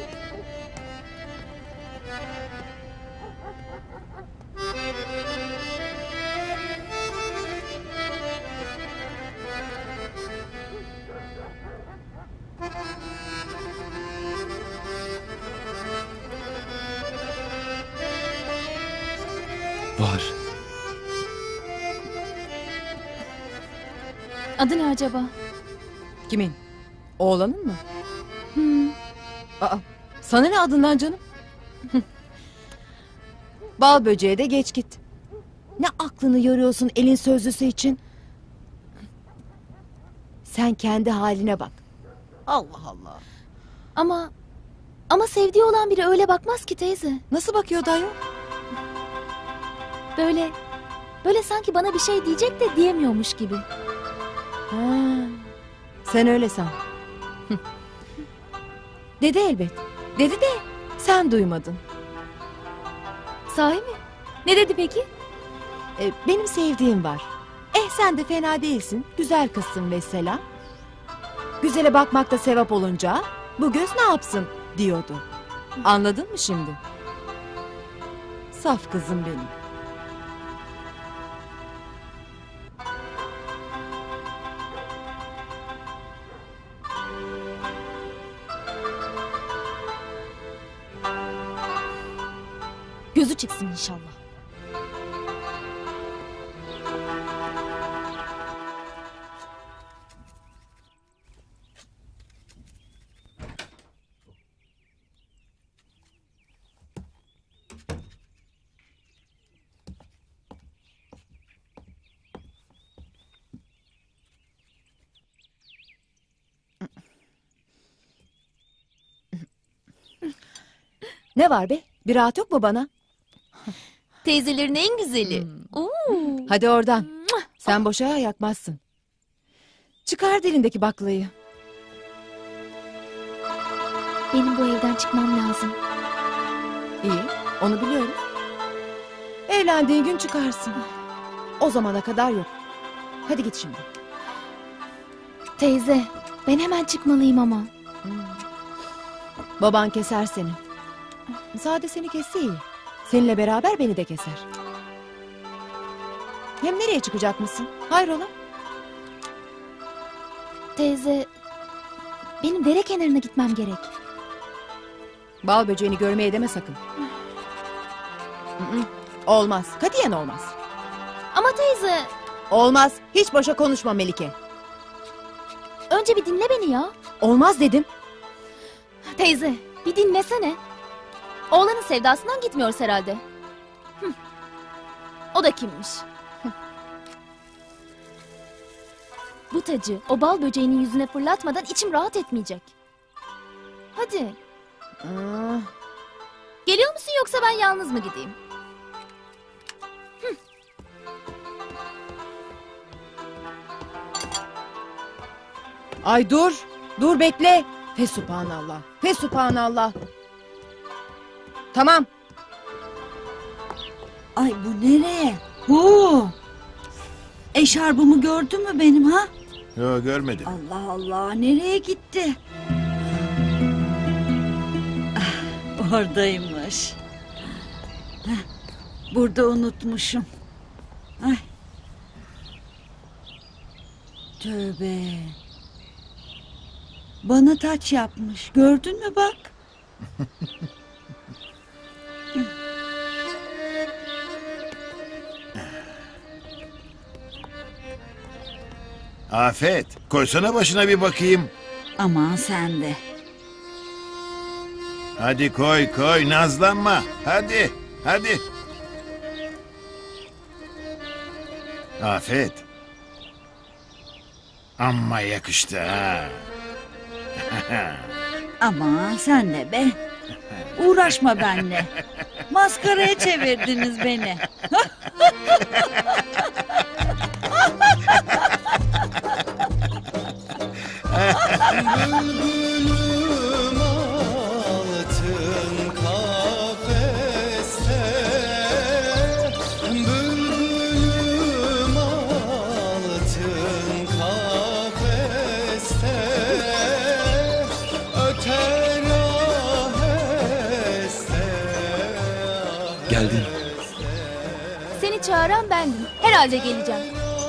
Var. Adı ne acaba? Kimin? Oğlanın mı? Hmm. Aa, sana ne adından canım? Bal böceğe de geç git. Ne aklını yoruyorsun elin sözlüsü için? Sen kendi haline bak. Allah Allah. Ama ama sevdiği olan biri öyle bakmaz ki teyze. Nasıl bakıyor dayı? Böyle böyle sanki bana bir şey diyecek de diyemiyormuş gibi. Ha, sen öyle san. Dedi elbet. Dedi de sen duymadın. Sahi mi? Ne dedi peki? Ee, benim sevdiğim var. Eh sen de fena değilsin. Güzel kızsın mesela. Güzele bakmakta sevap olunca bu göz ne yapsın diyordu. Anladın mı şimdi? Saf kızım benim. Gözü çıksın inşallah. Ne var be? Bir rahat yok mu bana? Teyzelerin en güzeli. Oo. Hadi oradan. Sen boşa yakmazsın. Çıkar dilindeki baklayı. Benim bu evden çıkmam lazım. İyi, onu biliyorum. Evlendiğin gün çıkarsın. O zamana kadar yok. Hadi git şimdi. Teyze, ben hemen çıkmalıyım ama. Baban keser seni. Sade seni kesse iyi. Seninle beraber beni de keser. Hem nereye çıkacak mısın? Hayrola? Teyze, benim dere kenarına gitmem gerek. Bal böceğini görmeye deme sakın. Hı-hı. Olmaz. Katiyen olmaz. Ama teyze... Olmaz. Hiç boşa konuşma Melike. Önce bir dinle beni ya. Olmaz dedim. Teyze, bir dinlesene. Oğlanın sevdasından gitmiyoruz herhalde. Hı. O da kimmiş? Hı. Bu tacı o bal böceğinin yüzüne fırlatmadan içim rahat etmeyecek. Hadi. Aa. Geliyor musun yoksa ben yalnız mı gideyim? Hı. Ay dur. Dur bekle. Fesubhanallah. Fesubhanallah. Tamam. Ay bu nereye? Hu! Eşarbımı gördün mü benim ha? Yok görmedim. Allah Allah nereye gitti? Ah, oradaymış. Heh, burada unutmuşum. Ay. Tövbe. Bana taç yapmış. Gördün mü bak? Afet, koysana başına bir bakayım. Aman sen de. Hadi koy koy, nazlanma. Hadi, hadi. Afet. Amma yakıştı ha. Aman sen de be. Uğraşma benimle. Maskaraya çevirdiniz beni. Bülbülüm altın kafeste, bülbülüm altın kafeste, öter aheste. Geldin. Seni çağıran bendim. Herhalde geleceğim.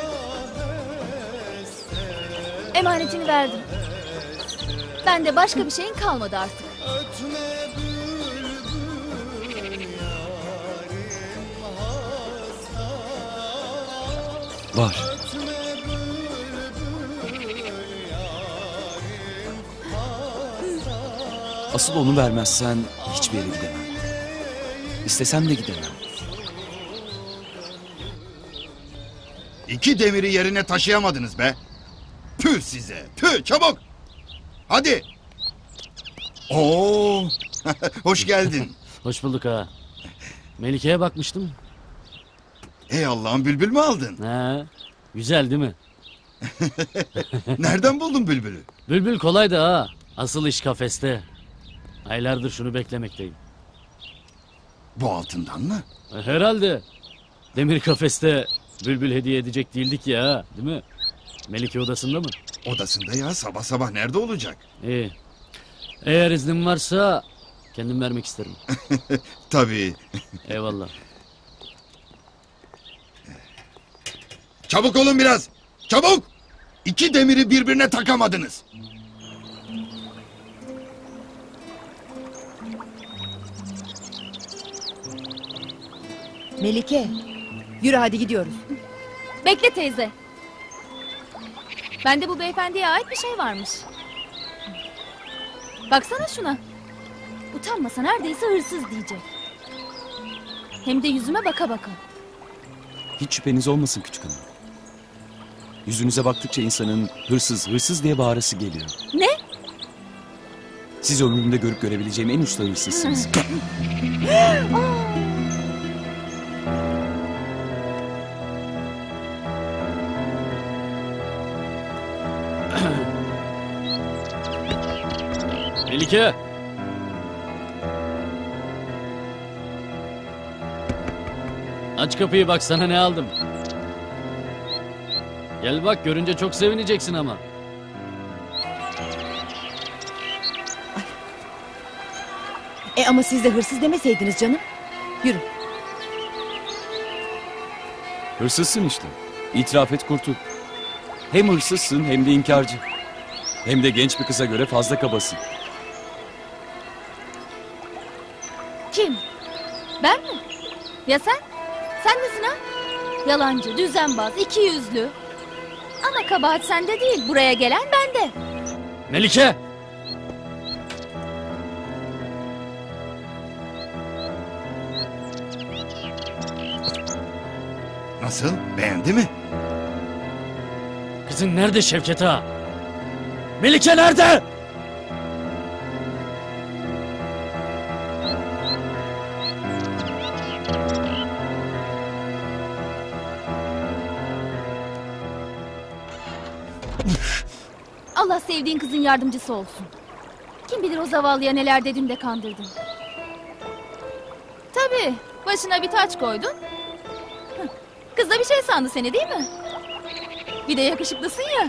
Emanetini verdim. Ben de başka bir şeyin kalmadı artık. Var. Asıl onu vermezsen hiçbir yere gidemem. İstesem de gidemem. İki demiri yerine taşıyamadınız be. Tüh size, tüh çabuk. Hadi. Oo, hoş geldin. Hoş bulduk ha. Melike'ye bakmıştım. Ey Allah'ın bülbül mü aldın? He, güzel değil mi? Nereden buldun bülbülü? Bülbül kolaydı ha. Asıl iş kafeste. Aylardır şunu beklemekteyim. Bu altından mı? Herhalde. Demir kafeste bülbül hediye edecek değildik ya, değil mi? Melike odasında mı? Odasında ya, sabah sabah nerede olacak? İyi. Eğer iznin varsa kendim vermek isterim. Tabii. Eyvallah. Çabuk olun biraz. Çabuk. İki demiri birbirine takamadınız. Melike. Yürü hadi gidiyoruz. Bekle teyze. Bende bu beyefendiye ait bir şey varmış. Baksana şuna. Utanmasa neredeyse hırsız diyecek. Hem de yüzüme baka baka. Hiç şüpheniz olmasın küçük hanım. Yüzünüze baktıkça insanın hırsız hırsız diye bağırası geliyor. Ne? Siz ömrümde görüp görebileceğim en usta hırsızsınız. Melike! Aç kapıyı, bak sana ne aldım. Gel bak, görünce çok sevineceksin ama. E ama siz de hırsız demeseydiniz canım. Yürü. Hırsızsın işte. İtiraf et kurtul. Hem hırsızsın hem de inkarcı. Hem de genç bir kıza göre fazla kabasın. Kim? Ben mi? Ya sen? Sen nesin ha? Yalancı, düzenbaz, iki yüzlü. Ama kabahat sende değil, buraya gelen bende. Melike! Nasıl? Beğendi mi? Kızın nerede Şevket ağa? Melike nerede? Allah sevdiğin kızın yardımcısı olsun. Kim bilir o zavallıya neler dedin de kandırdın. Tabii, başına bir taç koydun. Hıh, kız da bir şey sandı seni, değil mi? Bir de yakışıklısın ya.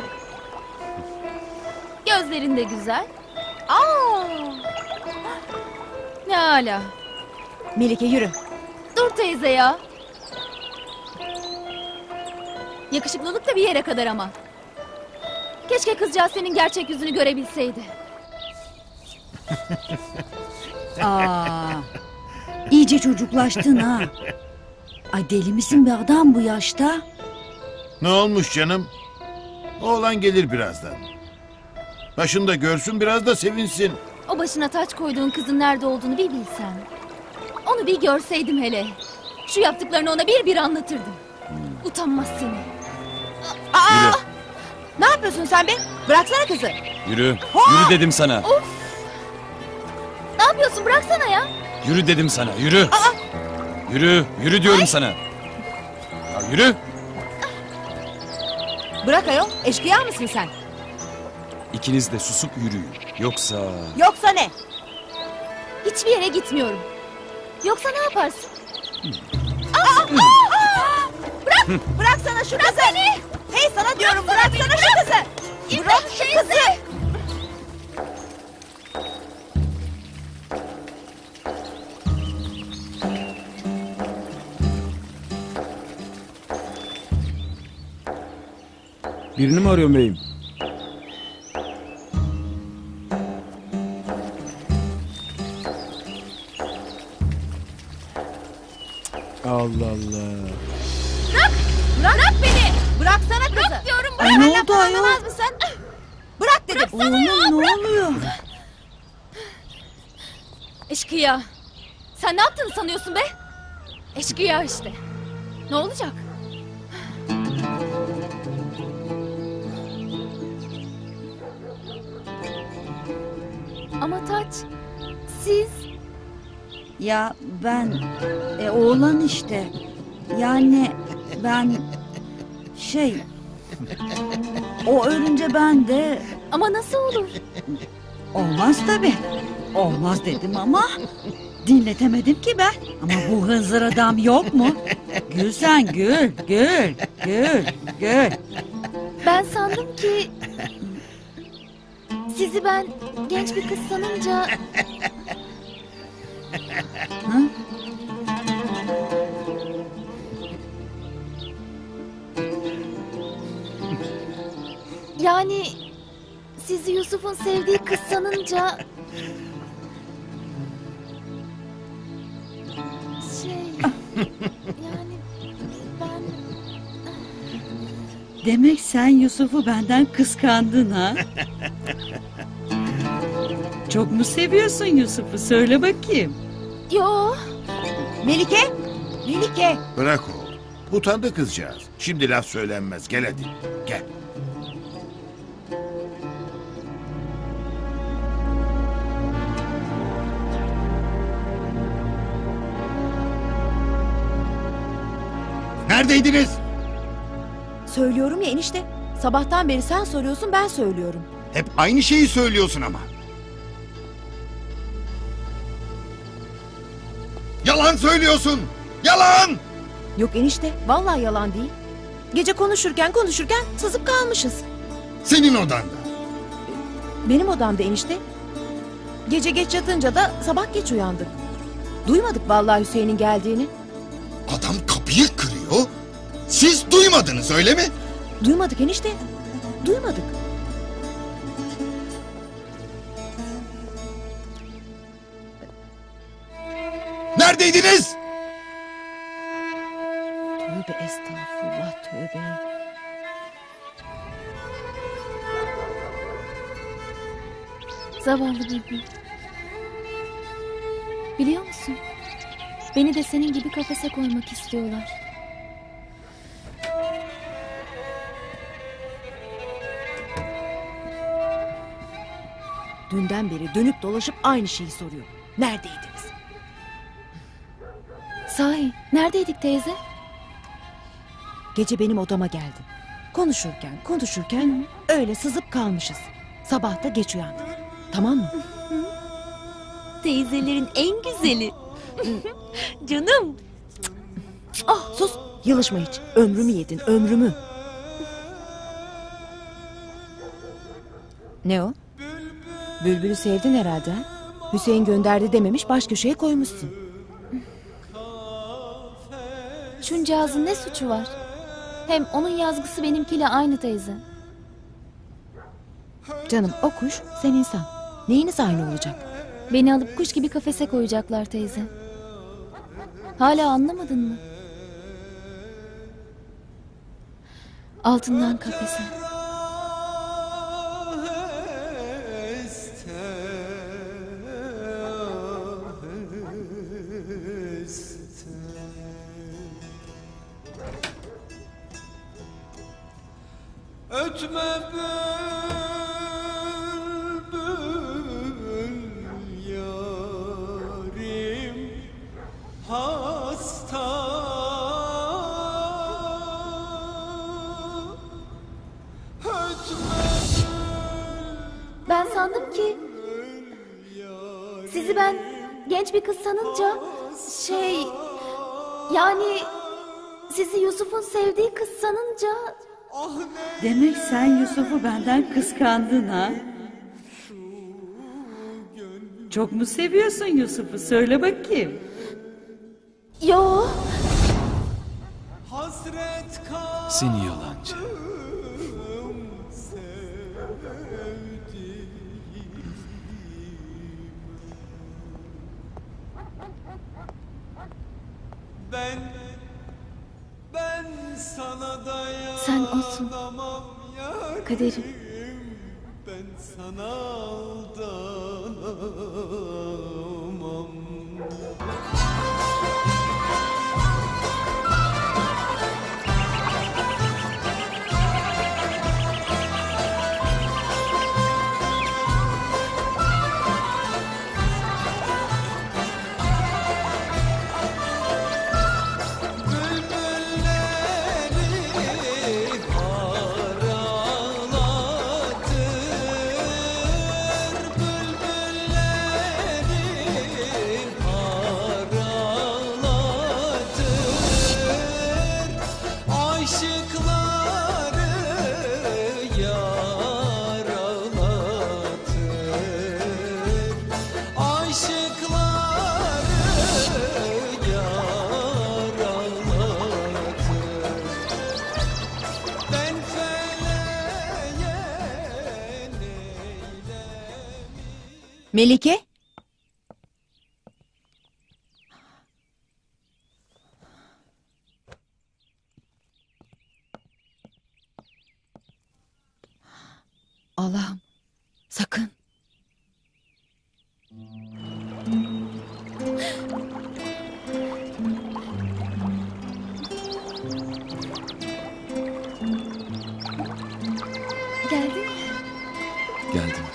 Gözlerin de güzel. Aa! Ne hala. Melike yürü. Dur teyze ya. Yakışıklılık da bir yere kadar ama. Keşke kızcağız senin gerçek yüzünü görebilseydi. Aa, iyice çocuklaştın ha. Ay deli misin be adam bu yaşta? Ne olmuş canım? Oğlan gelir birazdan. Başında görsün, biraz da sevinsin. O başına taç koyduğun kızın nerede olduğunu bir bilsen. Onu bir görseydim hele. Şu yaptıklarını ona bir bir anlatırdım. Utanmaz seni. Aa! Yürü. Ne yapıyorsun sen be? Bıraksana kızı. Yürü. Yürü dedim sana. Of! Ne yapıyorsun? Bıraksana ya. Yürü dedim sana. Yürü. Yürü. Yürü diyorum sana. Ya yürü. Bırak ayol. Eşkıya mısın sen? İkiniz de susup yürüyün. Yoksa... Yoksa ne? Hiçbir yere gitmiyorum. Yoksa ne yaparsın? Bıraksana şu kızı. Beni. Hey sana diyorum bıraksana şu kızı. Bırak şu kızı. Birini mi arıyorsun beyim? Allah Allah. Bırak! Bırak beni! Bıraksana kızı. Bırak diyorum, Ay bırak! ne Benimle oldu ayol? konuşamaz mısın? Bırak dedim. Oğlum ne oluyor? Eşkıya! Sen ne yaptığını sanıyorsun be? Eşkıya işte. Ne olacak? Ama Taç, siz... Ya ben e, oğlan işte. Yani ben şey o ölünce ben de Ama nasıl olur? olmaz tabii. Olmaz dedim ama dinletemedim ki ben. Ama bu hınzır adam yok mu? Gül sen gül gül gül gül. Ben sandım ki... Sizi ben genç bir kız sanınca... Hı? Yani sizi Yusuf'un sevdiği kız sanınca... Şey... Yani ben... Demek sen Yusuf'u benden kıskandın ha? Çok mu seviyorsun Yusuf'u? Söyle bakayım. Yo, Melike. Melike. Bırak oğlum. Utandı kızcağız. Şimdi laf söylenmez. Gel hadi. Gel. Neredeydiniz? Söylüyorum ya enişte. Sabahtan beri sen soruyorsun, ben söylüyorum. Hep aynı şeyi söylüyorsun ama. Yalan söylüyorsun. Yalan! Yok enişte, vallahi yalan değil. Gece konuşurken konuşurken sızıp kalmışız. Senin odanda. Benim odamda enişte. Gece geç yatınca da sabah geç uyandık. Duymadık vallahi Hüseyin'in geldiğini. Adam kapıyı kırıyor. Siz duymadınız öyle mi? Duymadık enişte. Duymadık. Neredeydiniz? Tövbe estağfurullah, tövbe. Zavallı bülbül. Biliyor musun? Beni de senin gibi kafese koymak istiyorlar. Dünden beri dönüp dolaşıp aynı şeyi soruyor. Neredeydiniz? Sahi, neredeydik teyze? Gece benim odama geldin. Konuşurken konuşurken öyle sızıp kalmışız. Sabah da geç uyandık. Tamam mı? Teyzelerin en güzeli. Canım. Ah sus, yılışma hiç. Ömrümü yedin, ömrümü. Ne o? Bülbül'ü sevdin herhalde ha? Hüseyin gönderdi dememiş, baş köşeye koymuşsun. Şuncağızın ne suçu var? Hem onun yazgısı benimkiyle aynı teyze. Canım o kuş, sen insan. Neyiniz aynı olacak? Beni alıp kuş gibi kafese koyacaklar teyze. Hala anlamadın mı? Altından kafese. Ötme bülbül yarim hasta. Ben sandım ki sizi ben genç bir kız sanınca şey yani sizi Yusuf'un sevdiği kız sanınca. Demek sen Yusuf'u benden kıskandın ha? Çok mu seviyorsun Yusuf'u? Söyle bakayım. Yo. Seni yalancı. Ben ben sana dayanamam. Sen olsun. Kaderim. Ben sana aldanamam. Melike? Allah'ım, sakın. Geldin mi? Geldim.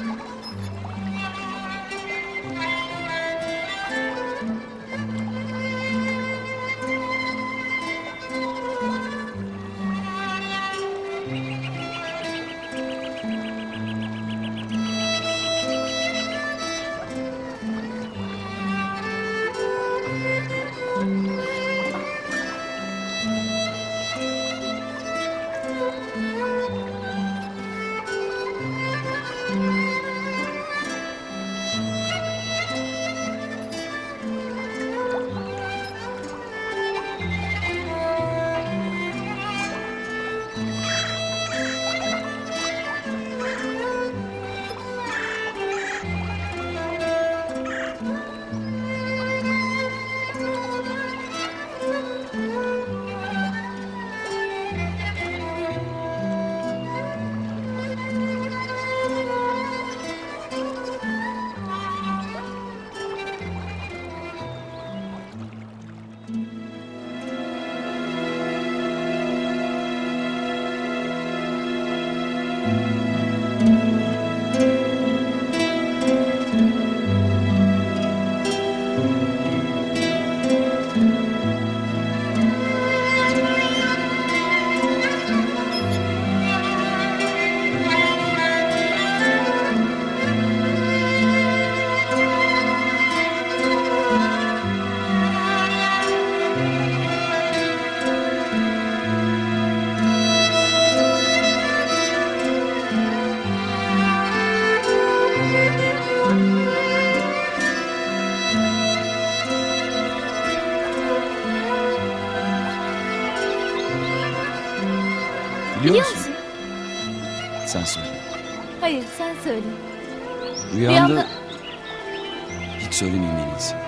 Biliyor, Biliyor musun? musun? Sen söyle. Hayır sen söyle. Rüyamda... Rüyamda- Hiç söylemeyeyim en iyisi.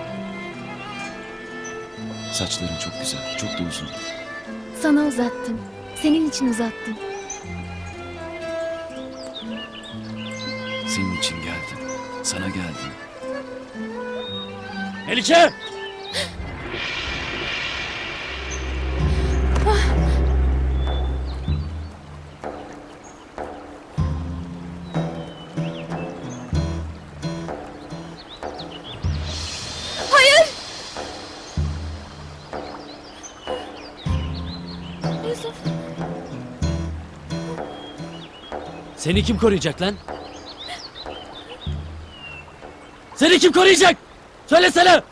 Saçların çok güzel, çok da uzun. Sana uzattım. Senin için uzattım. Senin için geldim. Sana geldim. Melike! Hayır! Yusuf. Seni kim koruyacak lan? Seni kim koruyacak? Söylesene!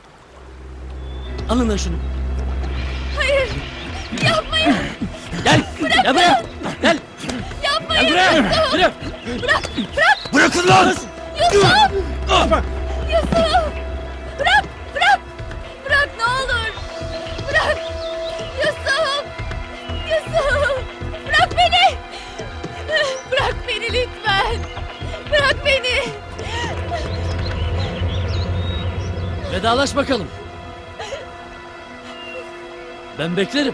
Alın lan şunu. Hayır! Yapmayın! Gel! Gel buraya! Gel! Yapmayın! Gel buraya! Yusuf! Yürü! Bırak! Bırak! Bırakın lan! Yusuf! Yusuf! Bırak! Bırak! Bırak ne olur! Bırak! Yusuf! Yusuf! Bırak beni! Bırak beni lütfen! Bırak beni! Vedalaş bakalım. Ben beklerim.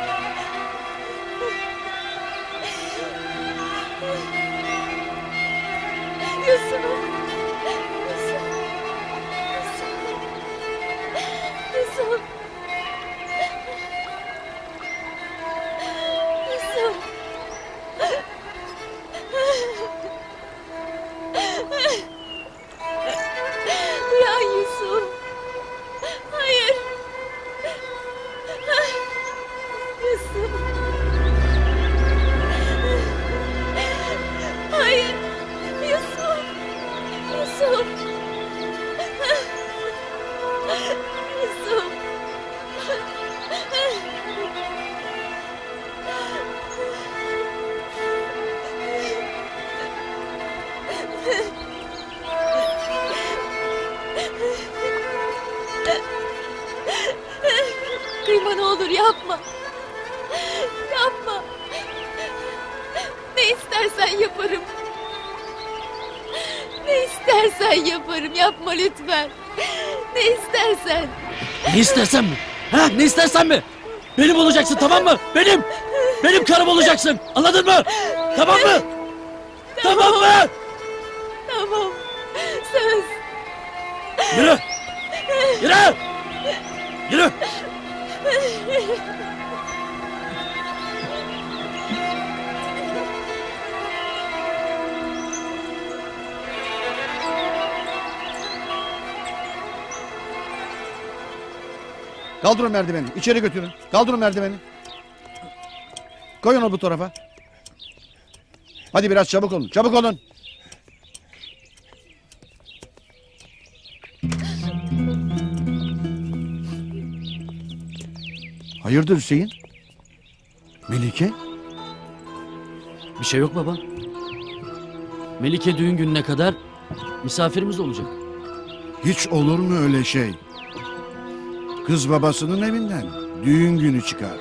Yusuf! Yusuf! Yusuf! Yusuf! Uyan Yusuf! Hayır! Yusuf! Hayır! Yusuf! Yusuf! Yusuf! Kıyma ne olur yapma. Yapma. Ne istersen yaparım. Ne istersen yaparım. Yapma lütfen. Ne istersen. Ne istersen mi? Ha? Ne istersen mi? Benim olacaksın tamam mı? Benim! Benim karım olacaksın. Anladın mı? Tamam mı? Tamam mı? Tamam. Söz. Yürü! Yürü! Yürü! Kaldırın merdiveni. İçeri götürün. Kaldırın merdiveni. Koyun onu bu tarafa. Hadi biraz çabuk olun. Çabuk olun. Hayırdır Hüseyin? Melike? Bir şey yok baba. Melike düğün gününe kadar misafirimiz olacak. Hiç olur mu öyle şey? Kız babasının evinden düğün günü çıkar.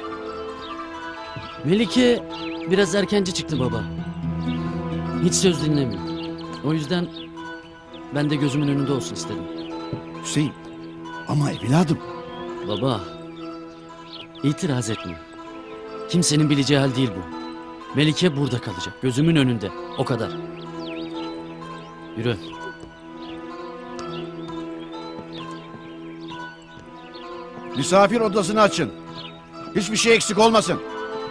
Melike biraz erkenci çıktı baba. Hiç söz dinlemiyor. O yüzden ben de gözümün önünde olsun istedim. Hüseyin ama evladım. Baba, itiraz etme. Kimsenin bileceği hal değil bu. Melike burada kalacak, gözümün önünde. O kadar. Yürü. Misafir odasını açın. Hiçbir şey eksik olmasın.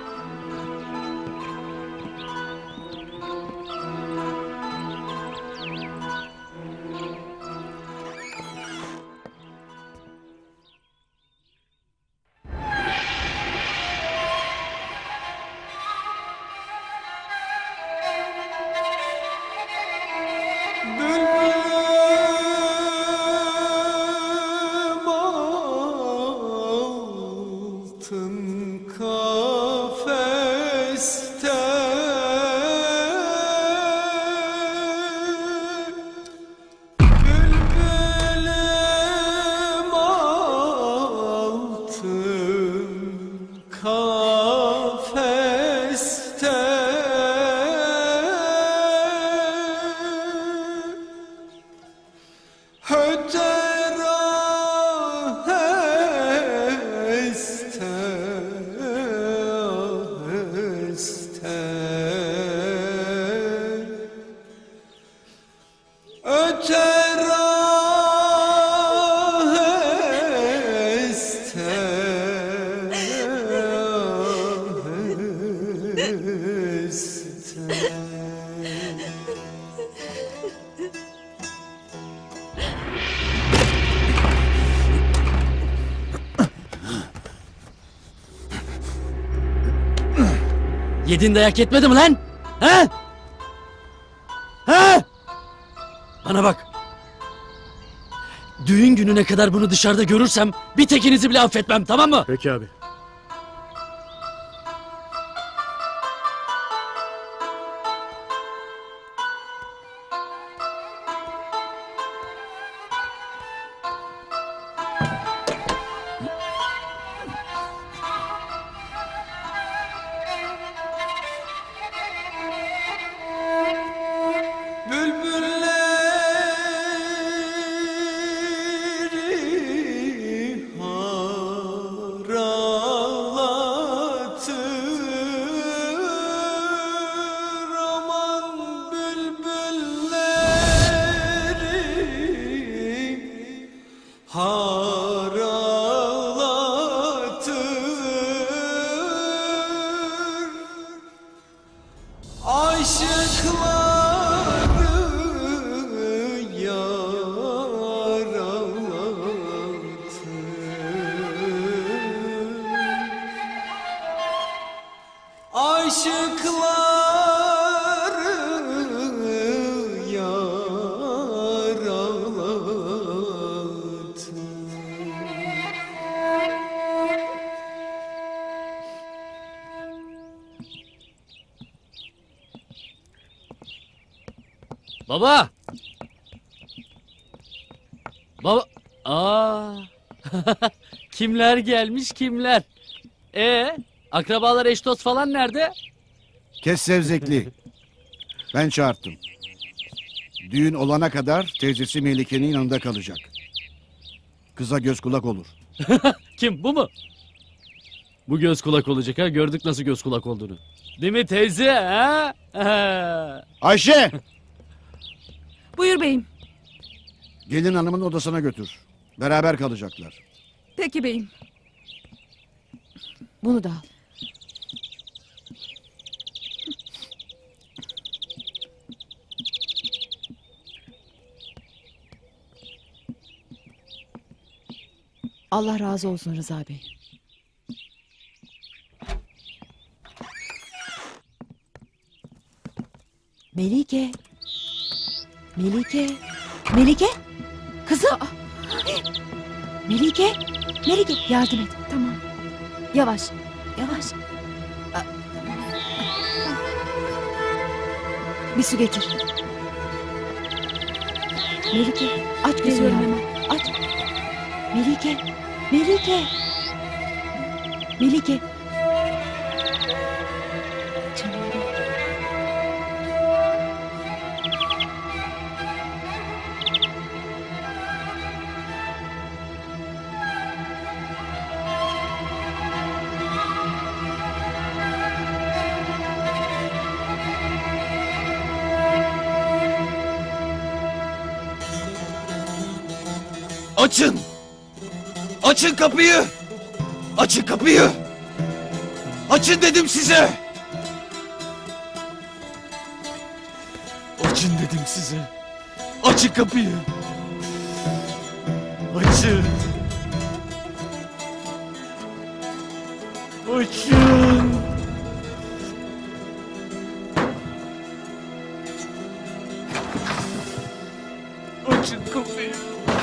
Bülbülüm altın kafeste, bülbülüm altın kafeste. Yediğin dayak yetmedi mi lan? He? He? Bana bak. Düğün gününe kadar bunu dışarıda görürsem bir tekinizi bile affetmem, tamam mı? Peki abi. Bülbülleri haralatır, aman bülbülleri haralatır, aşıkları yaralatır, aşıkları yaralatır. Baba! Baba! Aa! Kimler gelmiş kimler? Ee, akrabalar eş dost falan nerede? Kes sevzekli. Ben çağırttım. Düğün olana kadar teyzesi Melike'nin yanında kalacak. Kıza göz kulak olur. Kim, bu mu? Bu göz kulak olacak ha, gördük nasıl göz kulak olduğunu. Değil mi teyze ha? Ayşe! Buyur beyim. Gelin hanımın odasına götür. Beraber kalacaklar. Peki beyim. Bunu da al. Allah razı olsun Rıza Bey. Melike. Melike. Melike. Kızım. Melike. Melike yardım et. Tamam. Yavaş. Yavaş. Aa. Bir su getir. Melike aç gözünü hemen. Aç. Melike. Melike. Melike. Canım benim. Açın! Açın kapıyı! Açın kapıyı! Açın dedim size! Açın dedim size! Açın kapıyı! Açın! Açın! Açın kapıyı!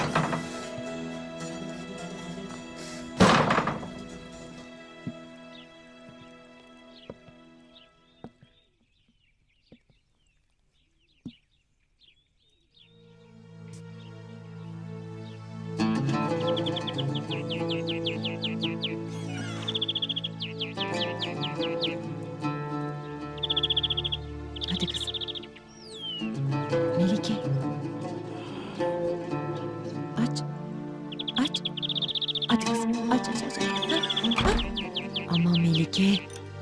Hadi kızım. Melike. Aç. Aç. Hadi kızım. Aç aç aç. Ha, ha. Aman Melike.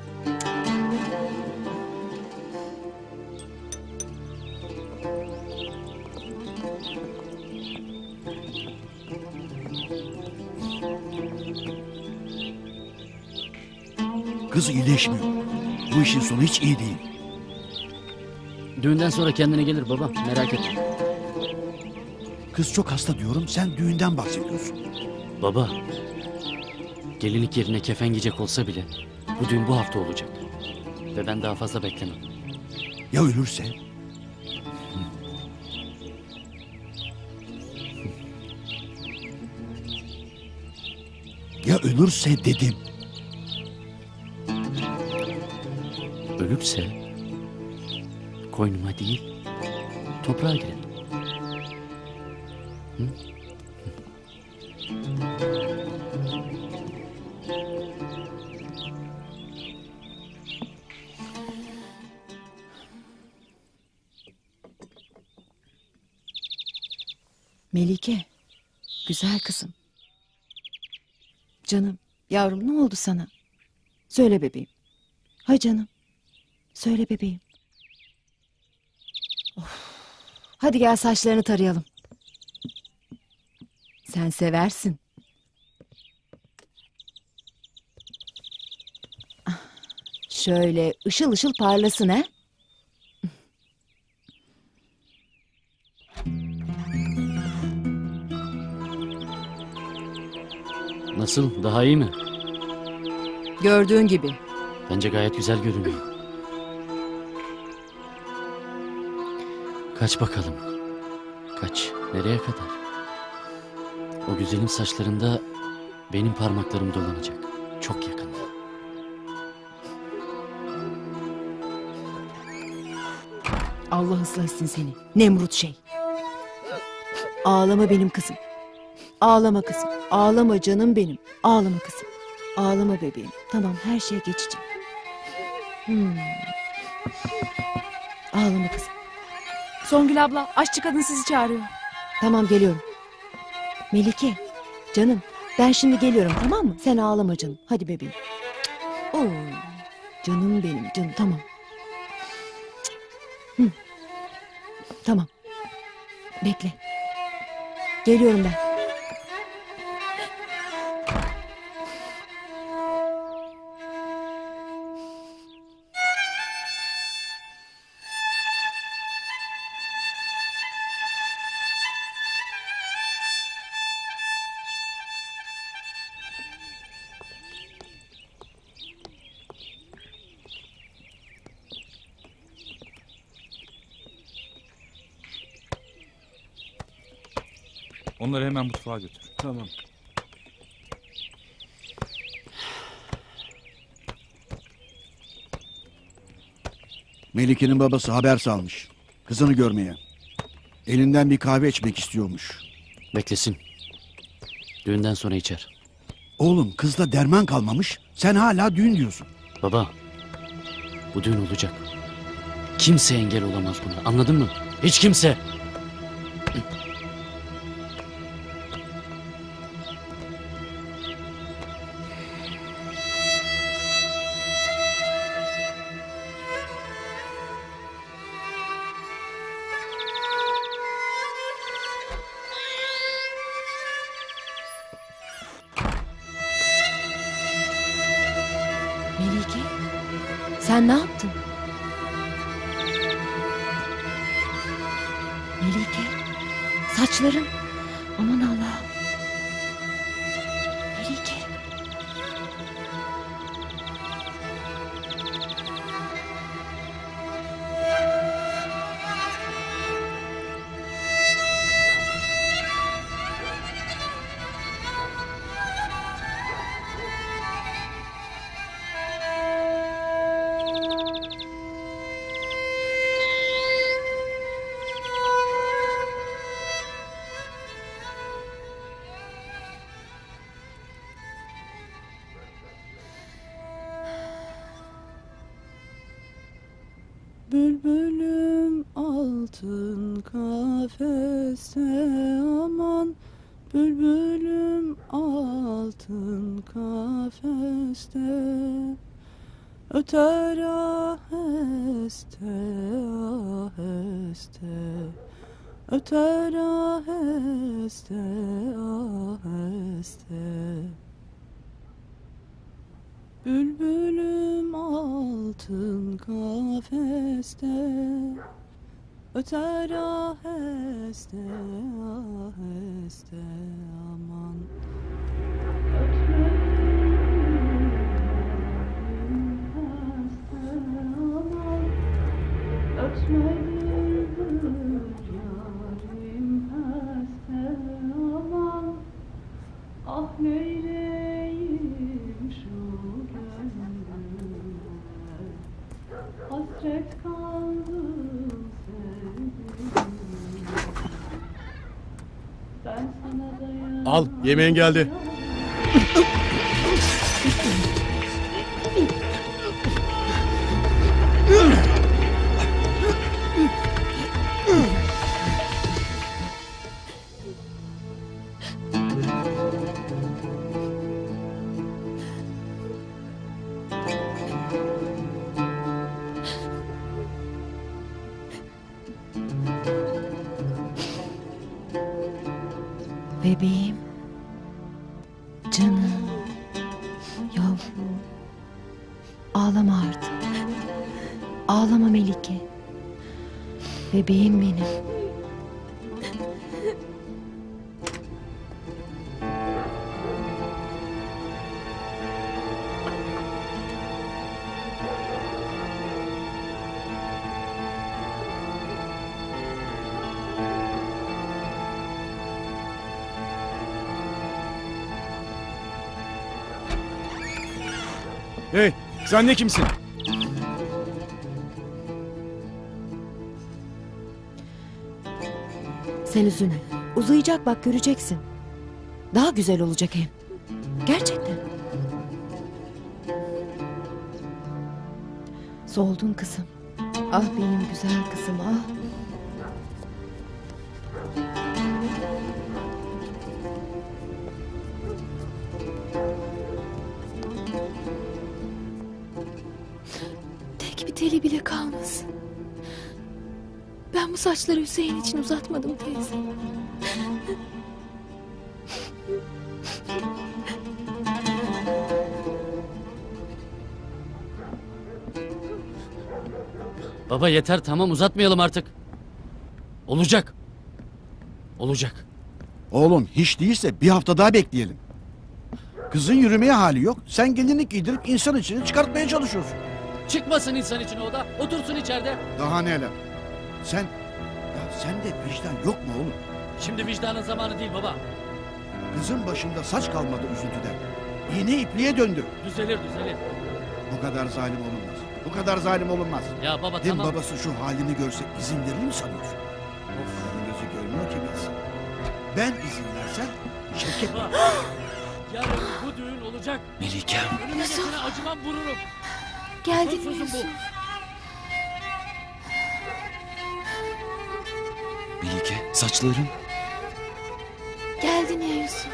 Kız iyileşmiyor. Bu işin sonu hiç iyi değil. Düğünden sonra kendine gelir baba, merak etme. Kız çok hasta diyorum, sen düğünden bahsediyorsun. Baba, gelinlik yerine kefen giyecek olsa bile bu düğün bu hafta olacak. Ve ben daha fazla beklemem. Ya ölürse? Ya ölürse dedim. Ölürse koynuma değil toprağa girelim. Hı? Melike, güzel kızım. Canım, yavrum ne oldu sana? Söyle bebeğim. Hay canım. Söyle bebeğim. Of. Hadi gel saçlarını tarayalım. Sen seversin. Ah, şöyle ışıl ışıl parlasın he. Nasıl? Daha iyi mi? Gördüğün gibi. Bence gayet güzel görünüyor. Kaç bakalım. Kaç. Nereye kadar? O güzelim saçlarında benim parmaklarım dolanacak. Çok yakında. Allah ıslah etsin seni. Nemrut şey. Ağlama benim kızım. Ağlama kızım. Ağlama canım benim. Ağlama kızım. Ağlama bebeğim. Tamam her şey geçecek. Hmm. Ağlama kızım. Songül abla, aşçı kadın sizi çağırıyor. Tamam geliyorum. Melike. Canım. Ben şimdi geliyorum tamam mı? Sen ağlama canım. Hadi bebeğim. Oo. Canım benim canım tamam. Hı. Tamam. Bekle. Geliyorum ben. Onları hemen mutfağa götür. Tamam. Melike'nin babası haber salmış. Kızını görmeye. Elinden bir kahve içmek istiyormuş. Beklesin. Düğünden sonra içer. Oğlum kızda derman kalmamış. Sen hala düğün diyorsun. Baba, bu düğün olacak. Kimse engel olamaz buna. Anladın mı? Hiç kimse. Melike. Sen ne yaptın? Melike. Saçların. Aman Allah'ım. Melike. Bülbülüm altın kafeste aman, bülbülüm altın kafeste, öter aheste aheste, öter aheste aheste. Bülbülüm altın kafeste, öter aheste aheste aman. Al, yemeğin geldi. Bebeğim. Canım. Yavrum. Ağlama artık. Ağlama Melike. Bebeğim benim. Hey, sen ne kimsin? Sen üzülme. Uzayacak bak göreceksin. Daha güzel olacak hem. Gerçekten. Soldun kızım. Ah benim güzel kızım ah. Tek bir teli bile kalmasın. Ben bu saçları Hüseyin için uzatmadım teyze. Baba yeter, tamam, uzatmayalım artık. Olacak. Olacak. Oğlum hiç değilse bir hafta daha bekleyelim. Kızın yürümeye hali yok. Sen gelinlik giydirip insan içini çıkartmaya çalışıyorsun. Çıkmasın insan için o da. Otursun içeride. Daha neler? Sen... Ya sende vicdan yok mu oğlum? Şimdi vicdanın zamanı değil baba. Kızın başında saç kalmadı üzüntüden. İğne ipliğe döndü. Düzelir düzelir. Bu kadar zalim olunmaz. Bu kadar zalim olunmaz. Ya baba Hem tamam. babası şu halini görse izin verir mi sanıyorsun? Of. Gözü görmüyor ki bilsin. Ben izin versem Şevket... Baba, yarın bu düğün olacak. Melikem. Önümüzdekine acımam vururum. Geldin Son mi sözüm bu. Yusuf? Melike saçların. Geldin ya Yusuf.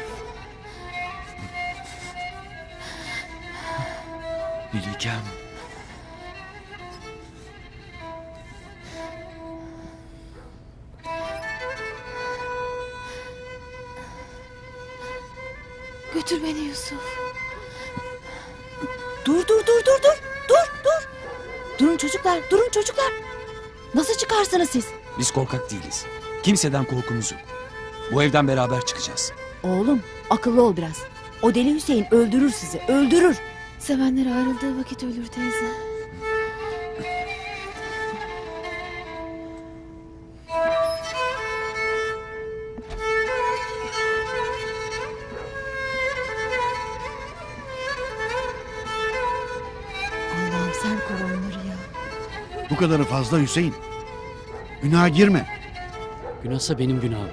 Melikem. Götür beni Yusuf. Dur dur dur dur dur. Dur dur. Durun çocuklar durun çocuklar. Nasıl çıkarsınız siz? Biz korkak değiliz. Kimseden korkumuz yok. Bu evden beraber çıkacağız. Oğlum akıllı ol biraz. O deli Hüseyin öldürür sizi öldürür. Sevenler ayrıldığı vakit ölür teyze. Allah'ım sen koru onları ya. Bu kadarı fazla Hüseyin. Günaha girme. Günahsa benim günahım.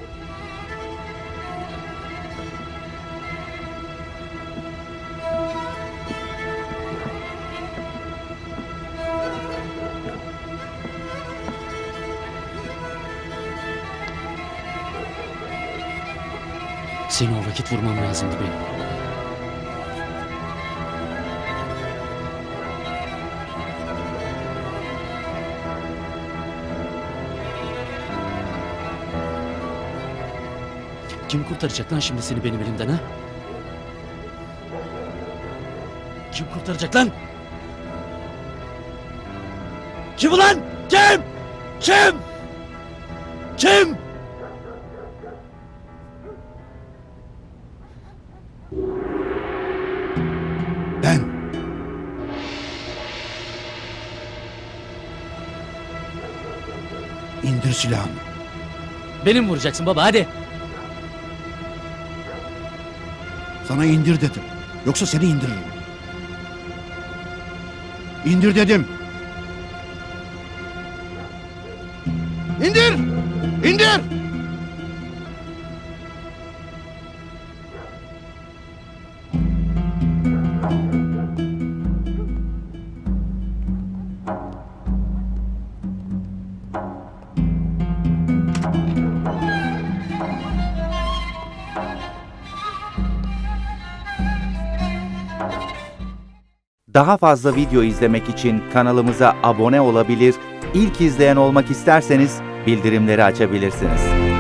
Seni o vakit vurmam lazımdı benim. Kim kurtaracak lan şimdi seni benim elimden ha? Kim kurtaracak lan? Kim ulan? Kim? Kim? Kim? Ben. İndir silahını. Benim vuracaksın baba hadi. Sana indir dedim. Yoksa seni indiririm. İndir dedim. İndir! İndir! Daha fazla video izlemek için kanalımıza abone olabilir, ilk izleyen olmak isterseniz bildirimleri açabilirsiniz.